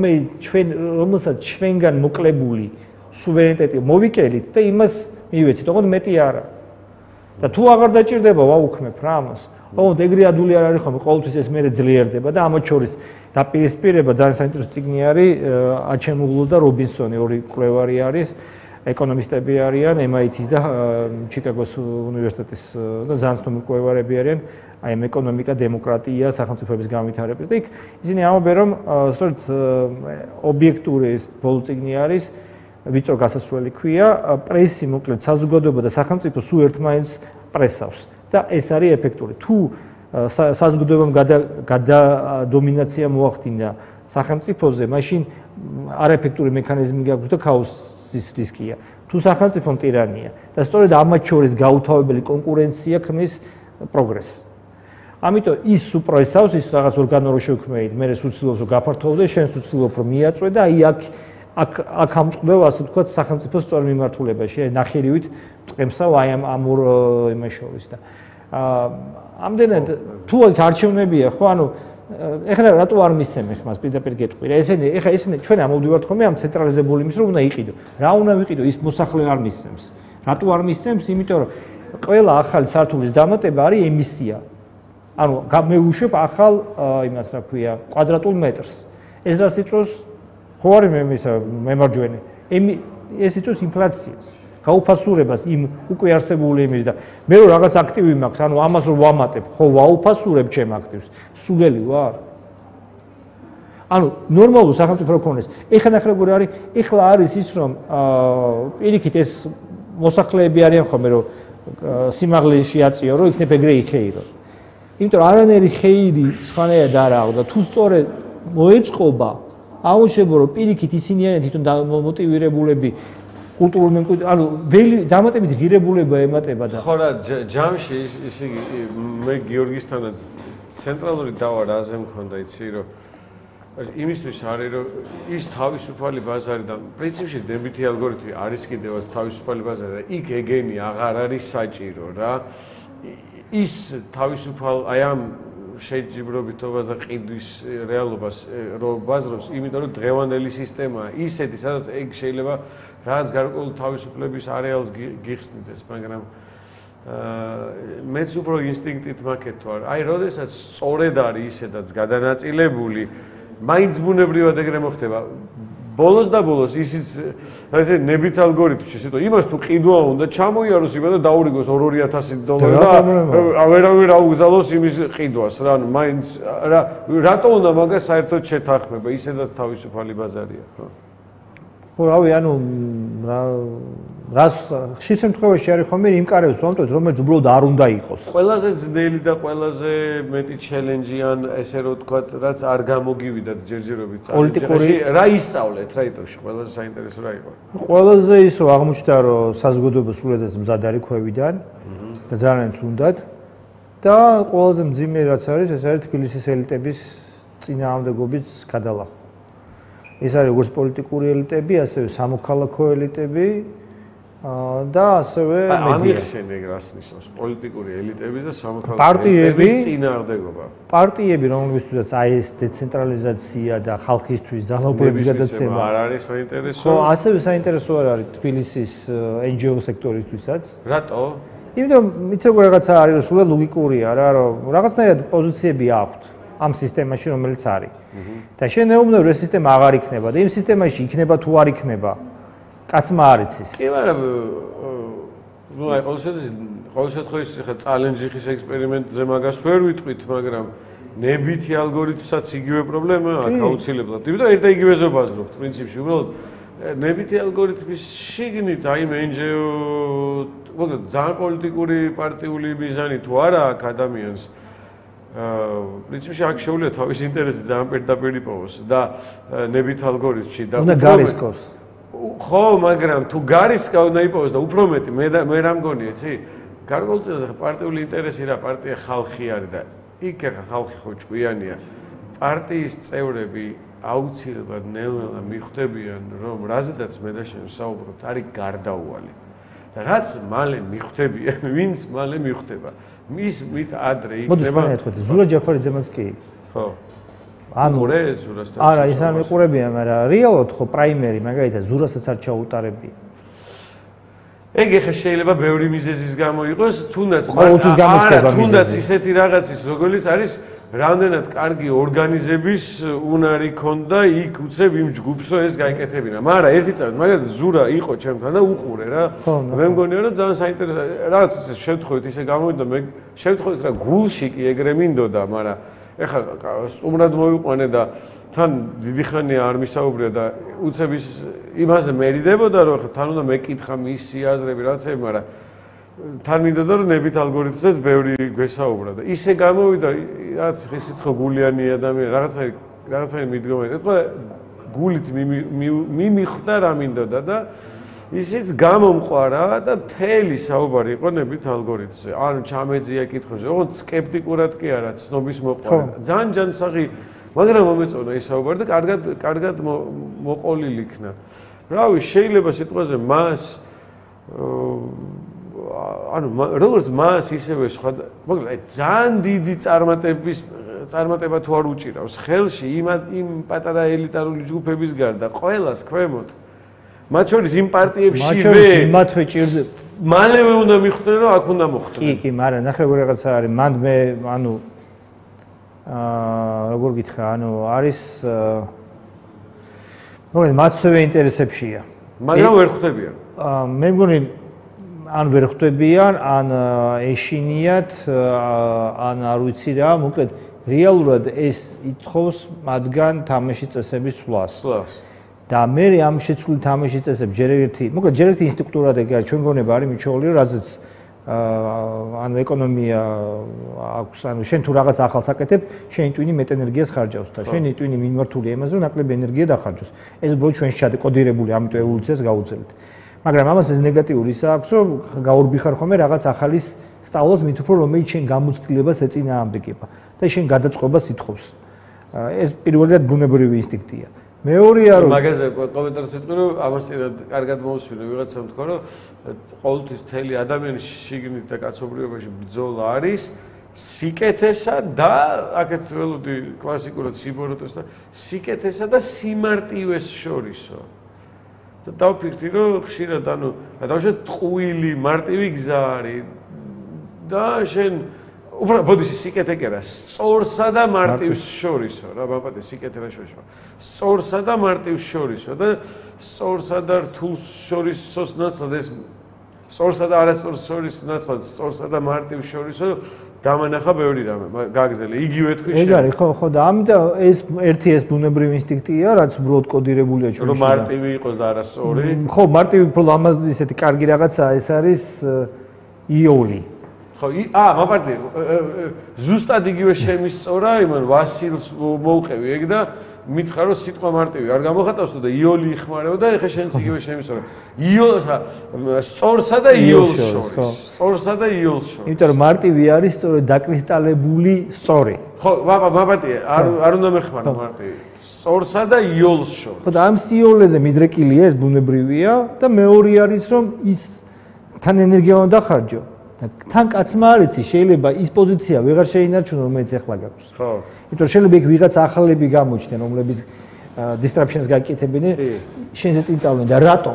[SPEAKER 2] რომელსაც ჩვენგან მოკლებული სუვერენიტეტი მოვიკელით და იმას მივეცით, ოღონდ მეტი არა. და თუ აღარ დაჭირდება, ვაუქმებ რა ამას. ოღონდ ეგრე ადული არ არის ხომ, ყოველთვის ეს მერე ძლიერდება და ამათ შორის დაპირისპირება ძალიან საინტერესო წიგნი არის, აჩემუგლუ და რობინსონი, ორი კვლევარი არის, ეკონომისტები არიან, MIT-ის და ჩიკაგოს უნივერსიტეტის და ძალიან ცნობილი კვლევარები არიან, აი ამ ეკონომიკა, დემოკრატია, სახელმწიფოების განვითარება და იქ ისინი ამბობენ, რომ სწორედ ობიექტური ეს ბოლო წიგნი არის, ვიწრო გასასვლელი ქვია, პრესი მოკლედ საზოგადოება და სახელმწიფო სულ ერთმანეთს პრესავს და ეს არის ეფექტური. თუ საზოგადოებამ გადადომინაცია მოახდინა სახელმწიფოზე, მაშინ არაეფექტური მექანიზმი გაქვს და ქაოსის რისკია. თუ სახელმწიფომ ტირანია და სწორედ ამათ შორის გაუთავებელი კონკურენცია ქმნის პროგრესს. ამიტომ ის სუპრესავს ის რაღაც ორგანო რო შევქმნით, მე სუცილობს რომ გაფართოვდეს, შენ სუცილობ რომ მიაწვე და აი აქ ამწყდება ასე ვთქვათ სახელმწიფოს სწორ მიმართულებაში, აი ნახირივით წემსავ აი ამ ორ იმას შორის და ამდენად თუ აქ არჩევნებია ხო, ანუ ეხლა რატო არ მისცემ ხმას პირდაპირ გეტყვი რა, ესენი ჩვენ ამოვდივართ ხოლმე ამ ცენტრალიზებული იმის რომ უნდა იყიდო. რა უნდა ვიყიდო, ის მოსახლე არ მისცემს. რატო არ მისცემს? იმიტომ რომ ყველა ახალი სართულის დამატება არის ემისია. ანუ გამეუშვებ ახალ იმას რა ქვია, კვადრატულ მეტრს. ეს რას იწვევს? ხო არის მემარჯვენე. ეს იწვევს ინფლაციას. გაუფასურებას იმ უკვე არსებული იმის და მე რო რაღაც აქტივი მაქვს, ანუ ამას რო ვამატებ, ხო ვაუფასურებ ჩემ აქტივს, სულელი ვარ. ანუ ნორმალურ სახელმწიფო რქონეს. ეხლა ნახე როგორ არის, ეხლა არის ის რომ პირიქით ეს მოსახლეები არიან ხოლმე რომ სიმაღლეში აწიო, რომ იქნებ ეგრე იხეირო. იმიტომ რომ არანაირი ხეირი სხვანაირად არ აქვს და თუ სწორედ მოეწყობა, აუშებო რომ პირიქით ისინი არიან თვითონ მოტივირებულები კულტურულ მემკვიდრეობას, ანუ დამატებით ღირებულება ემატება და
[SPEAKER 1] ხო რა ჯამში ისე მე გიორგისთანაც ცენტრალური დავა რაზე მქონდა იცი რომ იმისთვის არის რომ ის თავისუფალი ბაზარი და პრინციპში დებითი ალგორითმი არის კიდევაც თავისუფალი ბაზარი და იქ ეგენი აღარ არის საჭირო რა ის თავისუფალ აი ამ შეჯიბრობითობას და ყიდვის რეალობას რო ბაზრობს, იმიტომ რომ დღევანდელი სისტემაა ისეთი, სადაც ეგ შეიძლება რაც გარკვეული თავისუფლების არეალს გიხსნიდეს, მაგრამ მეც უფრო ინსტინქტით მაქეთ ვარ. აი, როდესაც სწორედ არის ისედაც გადანაწილებული, მაინც ბუნებრივად ეგრე მოხდება. ბოლოს და ბოლოს ისიც ესე ნებით ალგორითმში ისე იმას თუ ყიდვა უნდა ჩამოიაროს იმედა დაურიგოს $2000 და ვერავინ აუგზავნოს იმის ყიდვას რა ანუ მაინც რატო უნდა მაგას საერთოდ შეთანხმება ისედაც თავისუფალი ბაზარია ხო
[SPEAKER 2] ხო რავი ანუ რას ხშირ შემთხვევაში არის ხოლმე იმ კარებს ვამტვით, რომელიც უბრალოდ არ უნდა იყოს.
[SPEAKER 1] ყველაზე ძნელი და ყველაზე მეტი ჩელენჯი ან ესე რომ ვთქვათ, რაც არ გამოგივიდათ ჯერჯერობით
[SPEAKER 2] პოლიტიკური
[SPEAKER 1] რა ისწავლეთ რა იტოში, ყველაზე საინტერესო რა იყო?
[SPEAKER 2] ყველაზე ის რომ აღმოჩნდა, რომ საზოგადოება სულადაც მზად არის ქვევიდან და ძალიან უნდათ და ყველაზე მძიმე რაც არის, ეს არის თბილისის ელიტების წინააღმდეგობის გადალახვა. ეს არის როგორც პოლიტიკური ელიტები, ასევე სამოქალაქო ელიტები და ასევე მედია.
[SPEAKER 1] ამიხსენე რას ნიშნავს პოლიტიკური ელიტები და სამოქალაქო ელიტების წინააღმდეგობა.
[SPEAKER 2] პარტიები, რომლებისთვისაც აი ეს დეცენტრალიზაცია და ხალხისთვის ძალაუფლების გადაცემა
[SPEAKER 1] არ არის საინტერესო.
[SPEAKER 2] ხო, ასევე საინტერესო არ არის თბილისის NGO სექტორისთვისაც.
[SPEAKER 1] რატო?
[SPEAKER 2] იმიტომ მიცეკვე რაღაცა არის, რომ სულად ლოგიკურია რა, რომ რაღაცნაირად პოზიციები აქვთ ამ სისტემაში, რომელიც არის. და შენ ეუბნები, რომ ეს სისტემა აღარ იქნება და იმ სისტემაში იქნება თუ არ იქნება, კაცმა არ იცის.
[SPEAKER 1] კი, მაგრამ ნუ აი ყოველ შემთხვევაში ხა წალენჯიხის ექსპერიმენტზე მაგას ვერ ვიტყვით, მაგრამ ნებითი ალგორითმსაც იგივე პრობლემაა აქ აუცილებლად. იმიტომ ერთ და იგივეზე ვაზრობთ პრინციპში, უბრალოდ ნებითი ალგორითმის შიგნით აი NGO მოკლედ ძალიან პოლიტიკური პარტიული მიზანი თუ არა აქ ადამიანს პრინციპში აქ შეუძლია თავის ინტერესი ძალიან პირდაპირ იპოვოს და ნებით ალგორითმში და
[SPEAKER 2] უნდა გარისკოს.
[SPEAKER 1] ხო, მაგრამ თუ გარისკა უნდა იპოვოს და უფრო მეტი მე რა მგონია, იცი? გარკვეულწილად პარტიული ინტერესი რა, პარტია ხალხი არის და იქ ახლა ხალხი ხო ჭკვიანია. პარტიის წევრები აუცილებლად ნელ-ნელა მიხვდებიან, რომ რაზედაც მე და შენ ვსაუბრობთ, არის გარდაუვალი. და რაც მალე მიხვდებიან, ვინც მალე მიხვდება. მის მით ადრე იქნება.
[SPEAKER 2] მოდი სხვა თქვა, ზურა ჯაფარიძემაც კი.
[SPEAKER 1] ხო.
[SPEAKER 2] ანუ
[SPEAKER 1] ზურასთან.
[SPEAKER 2] არა, ის არ მიყურებია, მაგრამ რეალურად ხო პრაიმერი, მაგალითად, ზურასაც არ ჩაუტარებია.
[SPEAKER 1] ეგ ახლა შეიძლება ბევრი მიზეზის გამო იყოს, თუნდაც თუნდაც ისეთი რაღაცის, როგორც არის რამდენად კარგი ორგანიზების უნარი ქონდა იქ უცებ იმ ჯგუფს, რომ ეს გაიკეთებინა. მაგრამ ერთი წამით, მაგალითად ზურა იყო ჩემთან და უყურე რა. მე მგონია, რომ ძალიან საინტერესო რაღაც ისე შემთხვევით ისე გამოვიდა, მე შემთხვევით რა გულში კი ეგრე მინდოდა, მაგრამ ეხლა სტუმრად მოვიყვანე და თან დიდი ხანია არ მისაუბრია და უცებ ის იმაზე მერიდებოდა, რომ ეხლა თან უნდა მეკითხა მისი აზრები რაღაცები, მაგრამ თან მინდოდა რომ ნებით ალგორითმზეც ბევრი გვესაუბრა და ისე გამოვიდა რაც ისიც ხო გულიანი ადამიანი რაღაცა მიდგომა ეთქვა გულით მიმიხვდა რა მინდოდა და ისიც გამომყვარა და მთელი საუბარი იყო ნებით ალგორითმზე. ანუ ჩამეძია კითხვებზე, ოღონდ სკეპტიკურად კი არა, ცნობის მოყვარა. ძალიან ჯანსაღი, მაგრამ მომეწონა ის საუბარი და კარგად მოყოლილი იქნა. რავი, შეიძლება სიტყვაზე მას ანუ როგორც მას ისევე სხვა მოკლედ ძალიან დიდი წარმატება თუ არ უჭირავს ხელში იმ პატარა ელიტარული ჯგუფების გარდა ყველას ქვემოთ მათ შორის იმ პარტიებშივე
[SPEAKER 2] მათვე ჭირდება
[SPEAKER 1] მალევე უნდა მიხვდნენ რომ აქ უნდა მოხვდნენ
[SPEAKER 2] კი მაგრამ ნახე როგორ რაღაცა არის მან მე ანუ როგორ გითხრა ანუ არის მოკლედ მათვე ინტერესებშია
[SPEAKER 1] მაგრამ ვერ ხვდებიან
[SPEAKER 2] მე მგონი ან ვერ ხვდებიან, ან ეშინიათ, ან არ ვიცი რა, მოკლედ რეალურად ეს ითხოვს მათგან თამაშის წესების სვლას. და მე ამ შეცვლილი თამაშის წესებს ჯერ ერთი ინსტინქტურად ეგ არის, ჩვენ გონება არის მიჩვეული, რაზეც ანუ ეკონომია აქვს, ანუ შენ თუ რაღაც ახალს აკეთებ, შენი ტვინი მეტ ენერგიას ხარჯავს და შენი ტვინი მიმართულია იმაზე, რომ ნაკლები ენერგია დახარჯოს. ეს უბრალოდ ჩვენში ჩადეკოდირებული, ამიტომ ევოლუციას გაუძლევთ. მაგრამ ამას ეს ნეგატიური ისა აქვს, რომ გაურბიხარ ხოლმე რაღაც ახალის სწავლას მით უფრო რომელიც შენ გამოცდილებას ეწინააღმდეგება და შენ გადაწყობას ითხოვს. ეს პირველად ბუნებრივი ინსტინქტია. მეორეა რომ
[SPEAKER 1] მაგაზე კომენტარს ვიტყვი რომ ამას კარგად მოусვინე ვიღაცამ თქვა რომ ყოველთვის მთელი ადამიანის შიგნით და კაცობრიობაში ბრძოლა არის სიკეთესა და აქეთ ველოდი კლასიკურად სიბოროტეს და სიკეთესა და სიმარტივეს შორისო. და დავფიქრდი რომ ხშირად ანუ დავშე ტყუილი მარტივი გზა არის და შენ უბრალოდ ბოდიში სიკეთე კი არა სწორსა და მარტივს შორისო რა ბაბათე სიკეთე რა შორისო სწორსა და მარტივს შორისო და სწორსა და რთულს შორისოს ნაცვლად ეს სწორსა და არასწორს შორის ნაცვლად სწორსა და მარტივს შორისო დამანახა ბევრი რამე გაგზელე იგივე თქვი
[SPEAKER 2] ეგ არის ხო და ამიტომ ეს ერთი ეს ბუნებრივი ინსტინქტია რაც უბრალოდ კოდირებულია ჩვენში
[SPEAKER 1] რომ მარტივი იყოს და არა სწორი
[SPEAKER 2] ხო მარტივი უფრო ლამაზი ისეთი კარგი რაღაცა ეს არის იოლი
[SPEAKER 1] ხო მაპარტი ზუსტად იგივე შემისწორა იმან ვასილს მოუყევი ეგ და მითხრა რომ სიტყვა მარტივი არ გამოხატავსო და იოლი იხმარებო და ეხა შენც იგივე შემისწორა სწორსა და იოლს შორის სწორსა და იოლს შორის
[SPEAKER 2] იმიტომ რომ მარტივი არის სწორედ დაკრისტალებული სწორი
[SPEAKER 1] ხო მაპარტი არ უნდა მეხმარო მარტივი სწორსა და იოლს შორის
[SPEAKER 2] ხო და ამ სიოლეზე მიდრეკილია ეს ბუნებრივია და მეორე არის რომ ის თან ენერგია უნდა ხარჯო თან კაცმა არ იცი შეიძლება ის პოზიცია ვეღარ შეინარჩუნო რომელიც ახლა გაქვს
[SPEAKER 1] ხო
[SPEAKER 2] იმიტომ შეიძლება იქ ვიღაც ახალები გამოჩნდნენ რომლებიც disruptions გაკეთებინე შენზე წინ წავლენ და რატო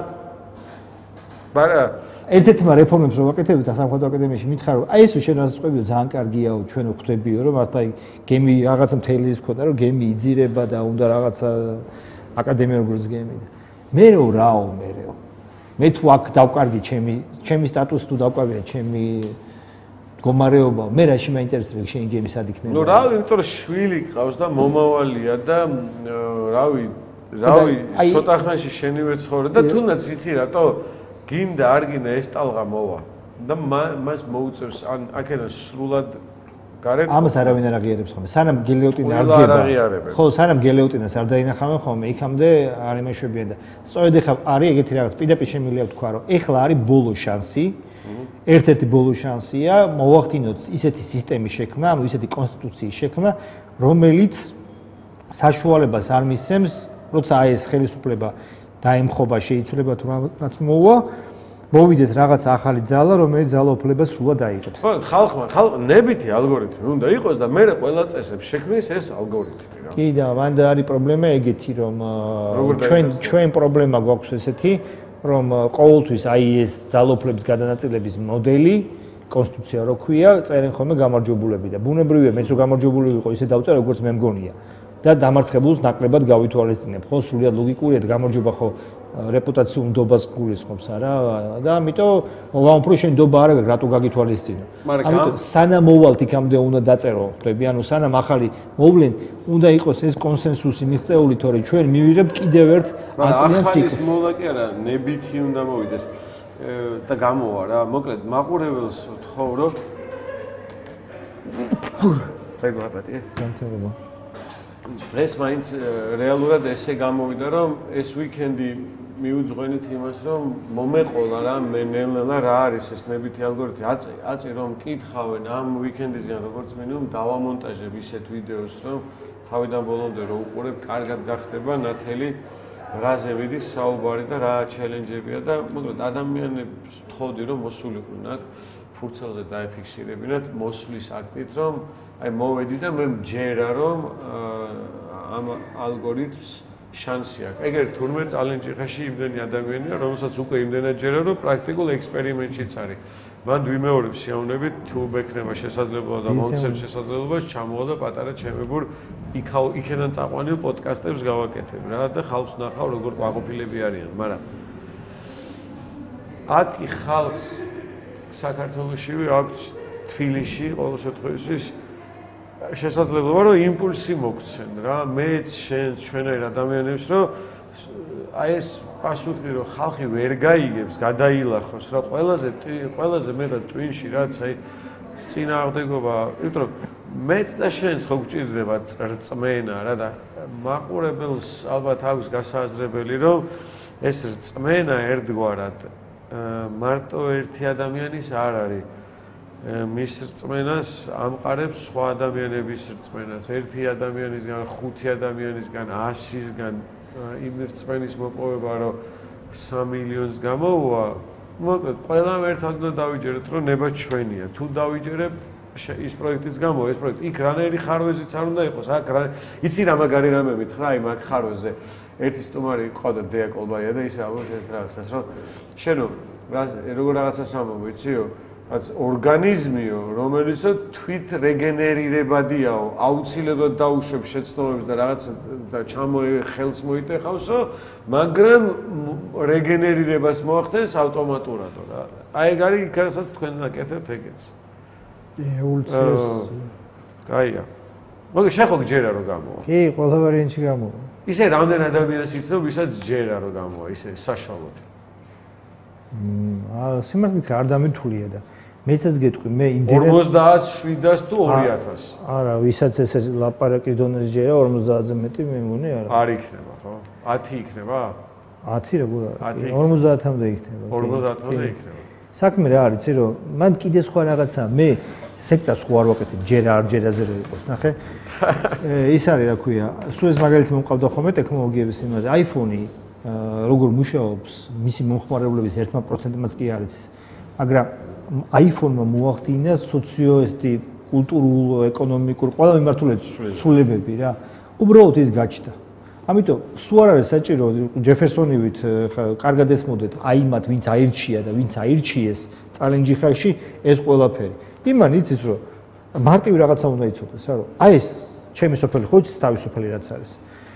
[SPEAKER 1] ბარა
[SPEAKER 2] ერთ-ერთმა რეფორმებს რო ვაკეთებთ სამხატვრო აკადემიაში მითხრა რომ აი ესო შენ რასაც ყვებიო ძალიან კარგიაო ჩვენო ხვდებიო რომ მართლა გემი რაღაცა მთელი ის ქონდა რომ გემი იძირება და უნდა რაღაცა აკადემია როგორც გემი მეო რაო მეო მე თუ აქ დავკარგი ჩემი სტატუსი თუ დავკარგი ჩემი მდგომარეობა მე რაში მაინტერესებს შენი გემი სად იქნება
[SPEAKER 1] ნუ რავი იმიტომ რომ შვილი ყავს და მომავალია და რავი ცოტა ხანში შენივე ცხოვრე და თუნდაც იცი რატო გინდა არ გინდა ეს ტალღა მოვა და მას მოუწევს ან აქედან სრულად გარეთ
[SPEAKER 2] ამას არავინ არ აღიარებს ხოლმე სანამ გელეოტინა არ დგება ხო სანამ გელეოტინას არ დაინახავენ ხოლმე იქამდე არ იმეშვებიან და სწორედ ეხლა არის ეგეთი რაღაც პირდაპირ შემიძლია ვთქვა რომ ეხლა არის ბოლო შანსი ერთ-ერთი ბოლო შანსია მოვახდინოთ ისეთი სისტემის შექმნა ანუ ისეთი კონსტიტუციის შექმნა რომელიც საშუალებას არ მისცემს როცა აი ეს ხელისუფლება დაემხობა შეიცვლება თუ რაც მოვა მოვიდეს რაღაც ახალი ძალა რომელიც ძალაუფლებას სრულად აიღებს
[SPEAKER 1] ხო ხალხმა ნებითი ალგორითმი უნდა იყოს და მე ყველა წესებს შექმნის ეს ალგორითმი რა
[SPEAKER 2] კი და მანდა არის პრობლემა ეგეთი რომ ჩვენ პრობლემა გვაქვს ესეთი რომ ყოველთვის აი ეს ძალაუფლების გადანაწილების მოდელი კონსტიტუცია რო ქვია წერენ ხოლმე გამარჯვებულები და ბუნებრივია მეც რო გამარჯვებული ვიყო ისე დავწერე როგორც მე მგონია და დამარცხებულს ნაკლებად გავითვალისწინებ ხო სრულიად ლოგიკურია და გამარჯვება ხო რეპუტაციულ ნდობას გულისხმობს არა და ამიტომ ვამფრო შენ ნდობა არა რატო გაგითვალისწინო ამიტომ სანამ მოვალთ იქამდე უნდა დაწერო ხდები ანუ სანამ ახალი მოვლენ უნდა იყოს ეს კონსენსუსი მიღწეული თორე ჩვენ მივიღებთ კიდევ ერთ აწლიან ციკლს
[SPEAKER 1] ახალის მოვლა კი არა ნებითი უნდა მოვიდეს და გამოვა რა მოკლედ მაყურებელს ვთხოვ რომ აი მაპატი
[SPEAKER 2] განთავება
[SPEAKER 1] დღეს მაინც რეალურად ესე გამოვიდა რომ ეს ვიკენდი მიუძღვენით იმას რომ მომეყოლა რა მე ნელ-ნელა რა არის ეს ნებითი ალგორითმი აწი რომ კითხავენ ამ ვიკენდისგან როგორც მინიმუმ დავამონტაჟებ ისეთ ვიდეოს რომ თავიდან ბოლომდე რო უყურებ კარგად გახდება ნათელი რაზე მიდის საუბარი და რა ჩელენჯებია და მოკლედ ადამიანებს ვთხოვდი რომ მოსულიყვნენ აქ ფურცელზე დაეფიქსირებინათ მოსვლის აქტით რომ აი მოვედი და მე მჯერა რომ ამ ალგორითმს შანსი აქვს. ეგერ თურმე წალენჯიხაში იმდენი ადამიანია, რომელსაც უკვე იმდენად ჯერა რომ პრაქტიკულ ექსპერიმენტშიც არის. მან ვიმეორებ შეავნებით თუ მექნება შესაძლებლობა და მომცემ შესაძლებლობას ჩამოვა და პატარა ჩემებურ იქიდან წაყვანილ პოდკასტებს გავაკეთებ რა და ხალხს ნახავ როგორ ყვაყოფილები არიან, მაგრამ აქ ხალხს საქართველოშივე აქვს თბილისში ყოველ შემთხვევაში შესაძლებლობა რომ იმპულსი მოგცენ რა მეც შენ ჩვენაირ ადამიანებს რომ აი ეს პასუხი რომ ხალხი ვერ გაიგებს გადაილახოს რა ყველაზე მეტად ტვინში რაც აი წინააღმდეგობა იმიტომ რომ მეც და შენს ხო გვჭირდება რწმენა რა და მაყურებელს ალბათ აქვს გასააზრებელი რომ ეს რწმენა ერთგვარად მარტო ერთი ადამიანის არ არის მის რწმენას ამყარებს სხვა ადამიანების რწმენას ერთი ადამიანისგან ხუთი ადამიანისგან 100-ისგან იმ რწმენის მოპოვება რომ 3 მილიონს გამოუვა მოკლედ ყველამ ერთად უნდა დავიჯეროთ რომ ნება ჩვენია თუ დავიჯერებთ ის პროექტიც გამოვა ეს პროექტი იქ რანაირი ხარვეზიც არ უნდა იყოს აქ იცი რა მაგარი რამე მითხრა იმ აქ ხარვეზე ერთი სტუმარი ყავდა დეა კოლბაია და ისე ამბობს ეს რაღაცას რომ შენო როგორ რაღაცას ამბობ იციო რაც ორგანიზმიო რომელიც თვით რეგენერირებადიაო აუცილებლად დაუშვებ შეცდომებს და რაღაც და ხელს მოიტეხავსო მაგრამ რეგენერირებას მოახდენს ავტომატურად რა აი ეგ არის იქასაც თქვენ ნაკეთებთ ეგეც
[SPEAKER 2] ევოლუციას
[SPEAKER 1] კაია. მოგე შეხო გჯერა რომ გამოვა.
[SPEAKER 2] კი, ყველა ვარიანტში გამოვა.
[SPEAKER 1] ისე რამდენ ადამიანს იცნობ, ვისაც ჯერა რომ გამოვა, ისე საშუალოდ.
[SPEAKER 2] სიმართლით არ დამეთვლია და მეცაც გეტყვი, მე
[SPEAKER 1] იმდენად 50-700 თუ 2000.
[SPEAKER 2] არა, ვისაც ესე ლაპარაკის დონეზე ჯერა 50-ზე მეტი მე მგონი არა.
[SPEAKER 1] არ იქნება, ხო? 10 იქნება?
[SPEAKER 2] 10 როგორ არის? 50-მდე იქნება.
[SPEAKER 1] 50-მდე იქნება.
[SPEAKER 2] საქმე რა არის, იცი რომ მან კიდე სხვა რაღაცა, მე სექტას ხო არ ვაკეთებ, ჯერა არ ჯერაზე რო იყოს, ნახე. ის არის რა ქვია, სულ ეს მაგალითი მომყავდა ხოლმე ტექნოლოგიების იმაზე, iPhone-ი როგორ მუშაობს, მისი მომხმარებლების 1%-მაც კი არ იცის. მაგრამ iPhone-მა მოახდინა სოციო-ესტი, კულტურულ, ეკონომიკურ, ყველა მიმართულებით ცვლილებები რა. უბრალოდ ის გაჩნდა. ამიტომ სულ არ არის საჭირო ჯეფერსონივით კარგად ესმოდეთ აი მათ ვინც აირჩია და ვინც აირჩიეს წალენჯიხაში ეს ყველაფერი. იმან იცის რომ მარტივი რაღაცა უნდა იცოდეს რა რომ აი ეს ჩემი სოფელი ხო იცის თავისუფალი რაც არის.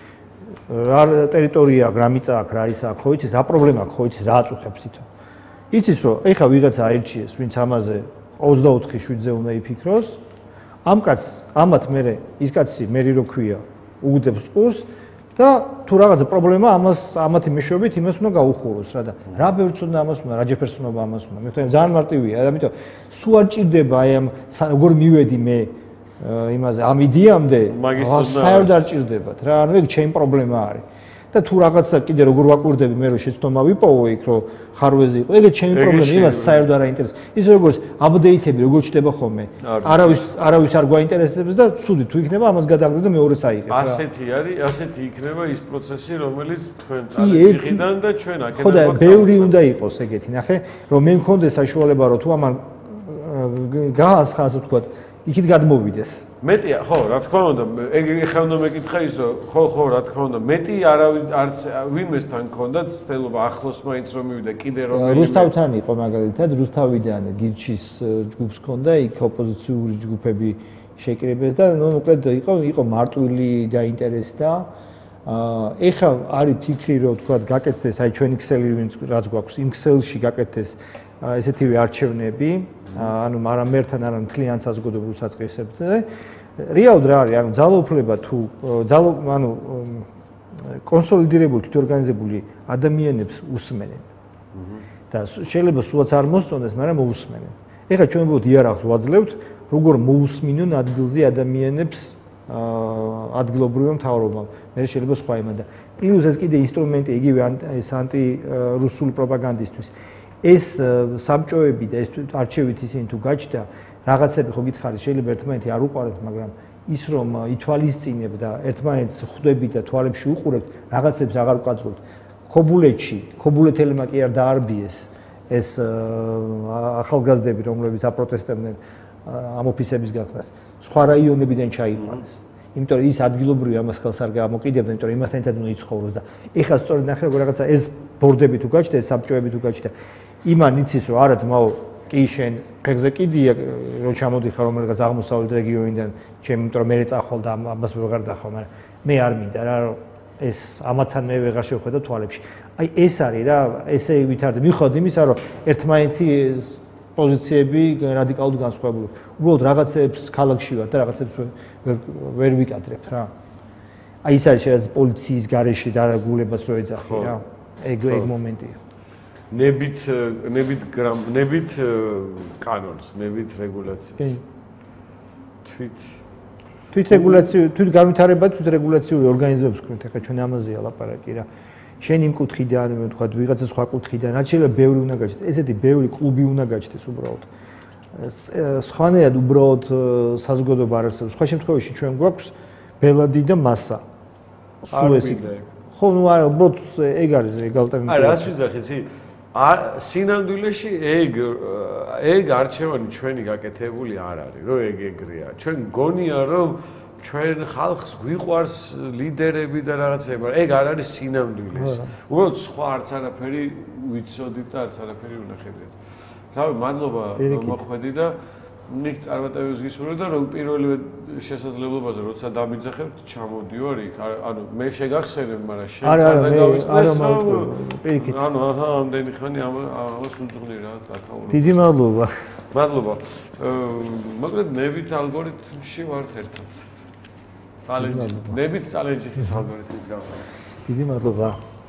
[SPEAKER 2] რა ტერიტორია აქვს, რა მიწა აქვს, რა ის აქვს, ხო იცის რა პრობლემა აქვს, ხო იცის რა აწუხებს თვითონ. იცის რომ ეხა ვიღაცა აირჩიეს ვინც ამაზე 24/7-ზე უნდა იფიქროს. ამ კაცს ამათ მე ის კაცი მე რო ქვია უგდებს ყურს და თუ რაღაცა პრობლემა ამათი მეშვეობით იმას უნდა გაუხუროს რა და რა ბევრიც უნდა ამას უნდა რა ჯეფერსონობა ამას უნდა მე თქვენ ძალიან მარტივია ამიტომ სულ არ ჭირდება აი ამ როგორ მივედი მე იმაზე ამ იდეამდე საერთოდ არ ჭირდებათ რა ანუ ეგ ჩემი პრობლემა არის და თუ რაღაცა კიდე როგორ ვაკვირდები მე რომ შეცდომა ვიპოვო იქ რომ ხარვეზი იყო ეგეც ჩემი პრობლემა იმას საერთოდ არ აინტერესებს ის როგორც აპდეიტები როგორ ჩდება ხოლმე არავის არ გვაინტერესებს და ცუდი თუ იქნება ამას გადაგდებ და მეორეს აიღებ რა
[SPEAKER 1] ასეთი არის ასეთი იქნება ის პროცესი რომელიც თქვენ წარიღიდან და ჩვენ აქედან
[SPEAKER 2] ხო და ბევრი უნდა იყოს ეგეთი ნახე რომ მე მქონდეს საშუალება რომ თუ ამან გაასხას ვთქვათ იქით გადმოვიდეს
[SPEAKER 1] მეტია ხო რა თქმა უნდა ეგ ხა უნდა მეკითხა ის რომ ხო რა თქმა უნდა მეტი არავინ არც ვინმესთან ქონდათ ცდელობა ახლოს მაინც რომ მივიდა კიდე რომ
[SPEAKER 2] რუსთავთან იყო მაგალითად რუსთავიდან გირჩის ჯგუფს ქონდა იქ ოპოზიციური ჯგუფები შეკრებეს და ნუ მოკლედ იყო მარტვილი და ინტერესდა ეხა არის ფიქრი რომ თქვა გაკეთდეს აი ჩვენი ქსელი რაც გვაქვს იმ ქსელში გაკეთდეს ესეთივე არჩევნები ანუ მაგრამ მერთან არა მთლიან საზოგადოებრივ საწყისებზე რეალურად რა არის ანუ ძალაუფლება თუ ანუ კონსოლიდირებული თვითორგანიზებული ადამიანებს უსმენენ და შეიძლება სულაც არ მოსწონდეს მაგრამ მოусმენენ ეხლა ჩვენ ვუთ იარაღს ვაძლევთ როგორ მოусმინონ ადგილზე ადამიანებს ადგილობრივ მთავრობამ მე შეიძლება სხვა იმა და პლუს ეს კიდე ინსტრუმენტი იგივე ეს ანტი რუსული პროპაგანდისტვის ეს საბჭოები და ეს არჩევით ისინი თუ გაჩნდა რაღაცები ხო გითხარი შეიძლება ერთმანეთი არ უყარებთ მაგრამ ის რომ ითვალისწინებ და ერთმანეთს ხვდებით და თვალებში უყურებთ რაღაცებს აღარ ვკადრობთ ქობულეთელებმა კი არ დაარბიეს ეს ახალგაზრდები რომლებიც აპროტესტებდნენ ამ ოფისების გახსნას სხვა რაიონებიდან ჩაიყვანეს იმიტომ რომ ის ადგილობრივი ამას ხელს არ გამოკიდებდნენ იმიტომ რომ იმასთან ერთად უნდა იცხოვროს და ეხლა სწორედ ნახე როგორ რაღაცა ეს ბორდები თუ გაჩნდა ეს საბჭოები თუ გაჩნდა იმან იცის რომ არა ძმაო კი შენ ხეხზე კიდია რომ ჩამოდიხარ რომელიღაც აღმოსავლეთ რეგიონიდან ჩემ იმიტომ რომ მე წახვალ და ამას ვეღარ დახვალ მაგრამ მე არ მინდა რა რომ ეს ამათთან მე ვეღარ შევხედა თვალებში აი ეს არის რა ესე ვითარდება მიხვდ იმისა რომ ერთმანეთი პოზიციები რადიკალურად განსხვავებული უბრალოდ რაღაცებს ქალაქში ვარ და რაღაცებს ვერ ვიკადრებ რა აი ეს არის შეიძლება პოლიციის გარეშე დარაგულებას რო ეძახი რა ეგ მომენტია
[SPEAKER 1] ნებით კანონს, ნებით რეგულაციას. თვით
[SPEAKER 2] განვითარება თვით რეგულაციური ორგანიზებებს ვქნით, ახლა ჩვენ ამაზეა ლაპარაკი რა. შენ იმ კუთხიდან, მე ვთქვა, ვიღაცა სხვა კუთხიდან, რაც შეიძლება ბევრი უნდა გაჩნდეს. ესეთი ბევრი კლუბი უნდა გაჩნდეს უბრალოდ. სხვანაირად უბრალოდ საზოგადოება არ არსებობს. სხვა შემთხვევაში ჩვენ გვაქვს ბელადი და მასა. სულ ეს ხო, ნუ არა, უბრალოდ ეგ არის ეგ ალტერნატივა.
[SPEAKER 1] არა, რაც ვიძახი, იცი? სინამდვილეში ეგ არჩევანი ჩვენი გაკეთებული არ არის, რომ ეგრეა. ჩვენ გონია რომ ჩვენ ხალხს გვიყვარს ლიდერები და რაღაცები, მაგრამ ეგ არ არის სინამდვილეში. უბრალოდ სხვა არც არაფერი ვიცოდით და არც არაფერი ვნახებდით. რავი, მადლობა მოხვედი და ნიკ წარმატებებს გისურვებ და რომ პირველივე შესაძლებლობაზე როცა დამიძახებთ ჩამოდიო იქ ანუ მე შეგახსენებ მაგრამ შენ
[SPEAKER 2] არა
[SPEAKER 1] პირიქით ანუ ამდენი ხანი ამას უძღვნი რა თქმა უნდა
[SPEAKER 2] დიდი მადლობა
[SPEAKER 1] მადლობა. მაგრამ ნებით ალგორითმში ვართ ერთად. ნებით წალენჯის ალგორითმის გამო.
[SPEAKER 2] დიდი მადლობა.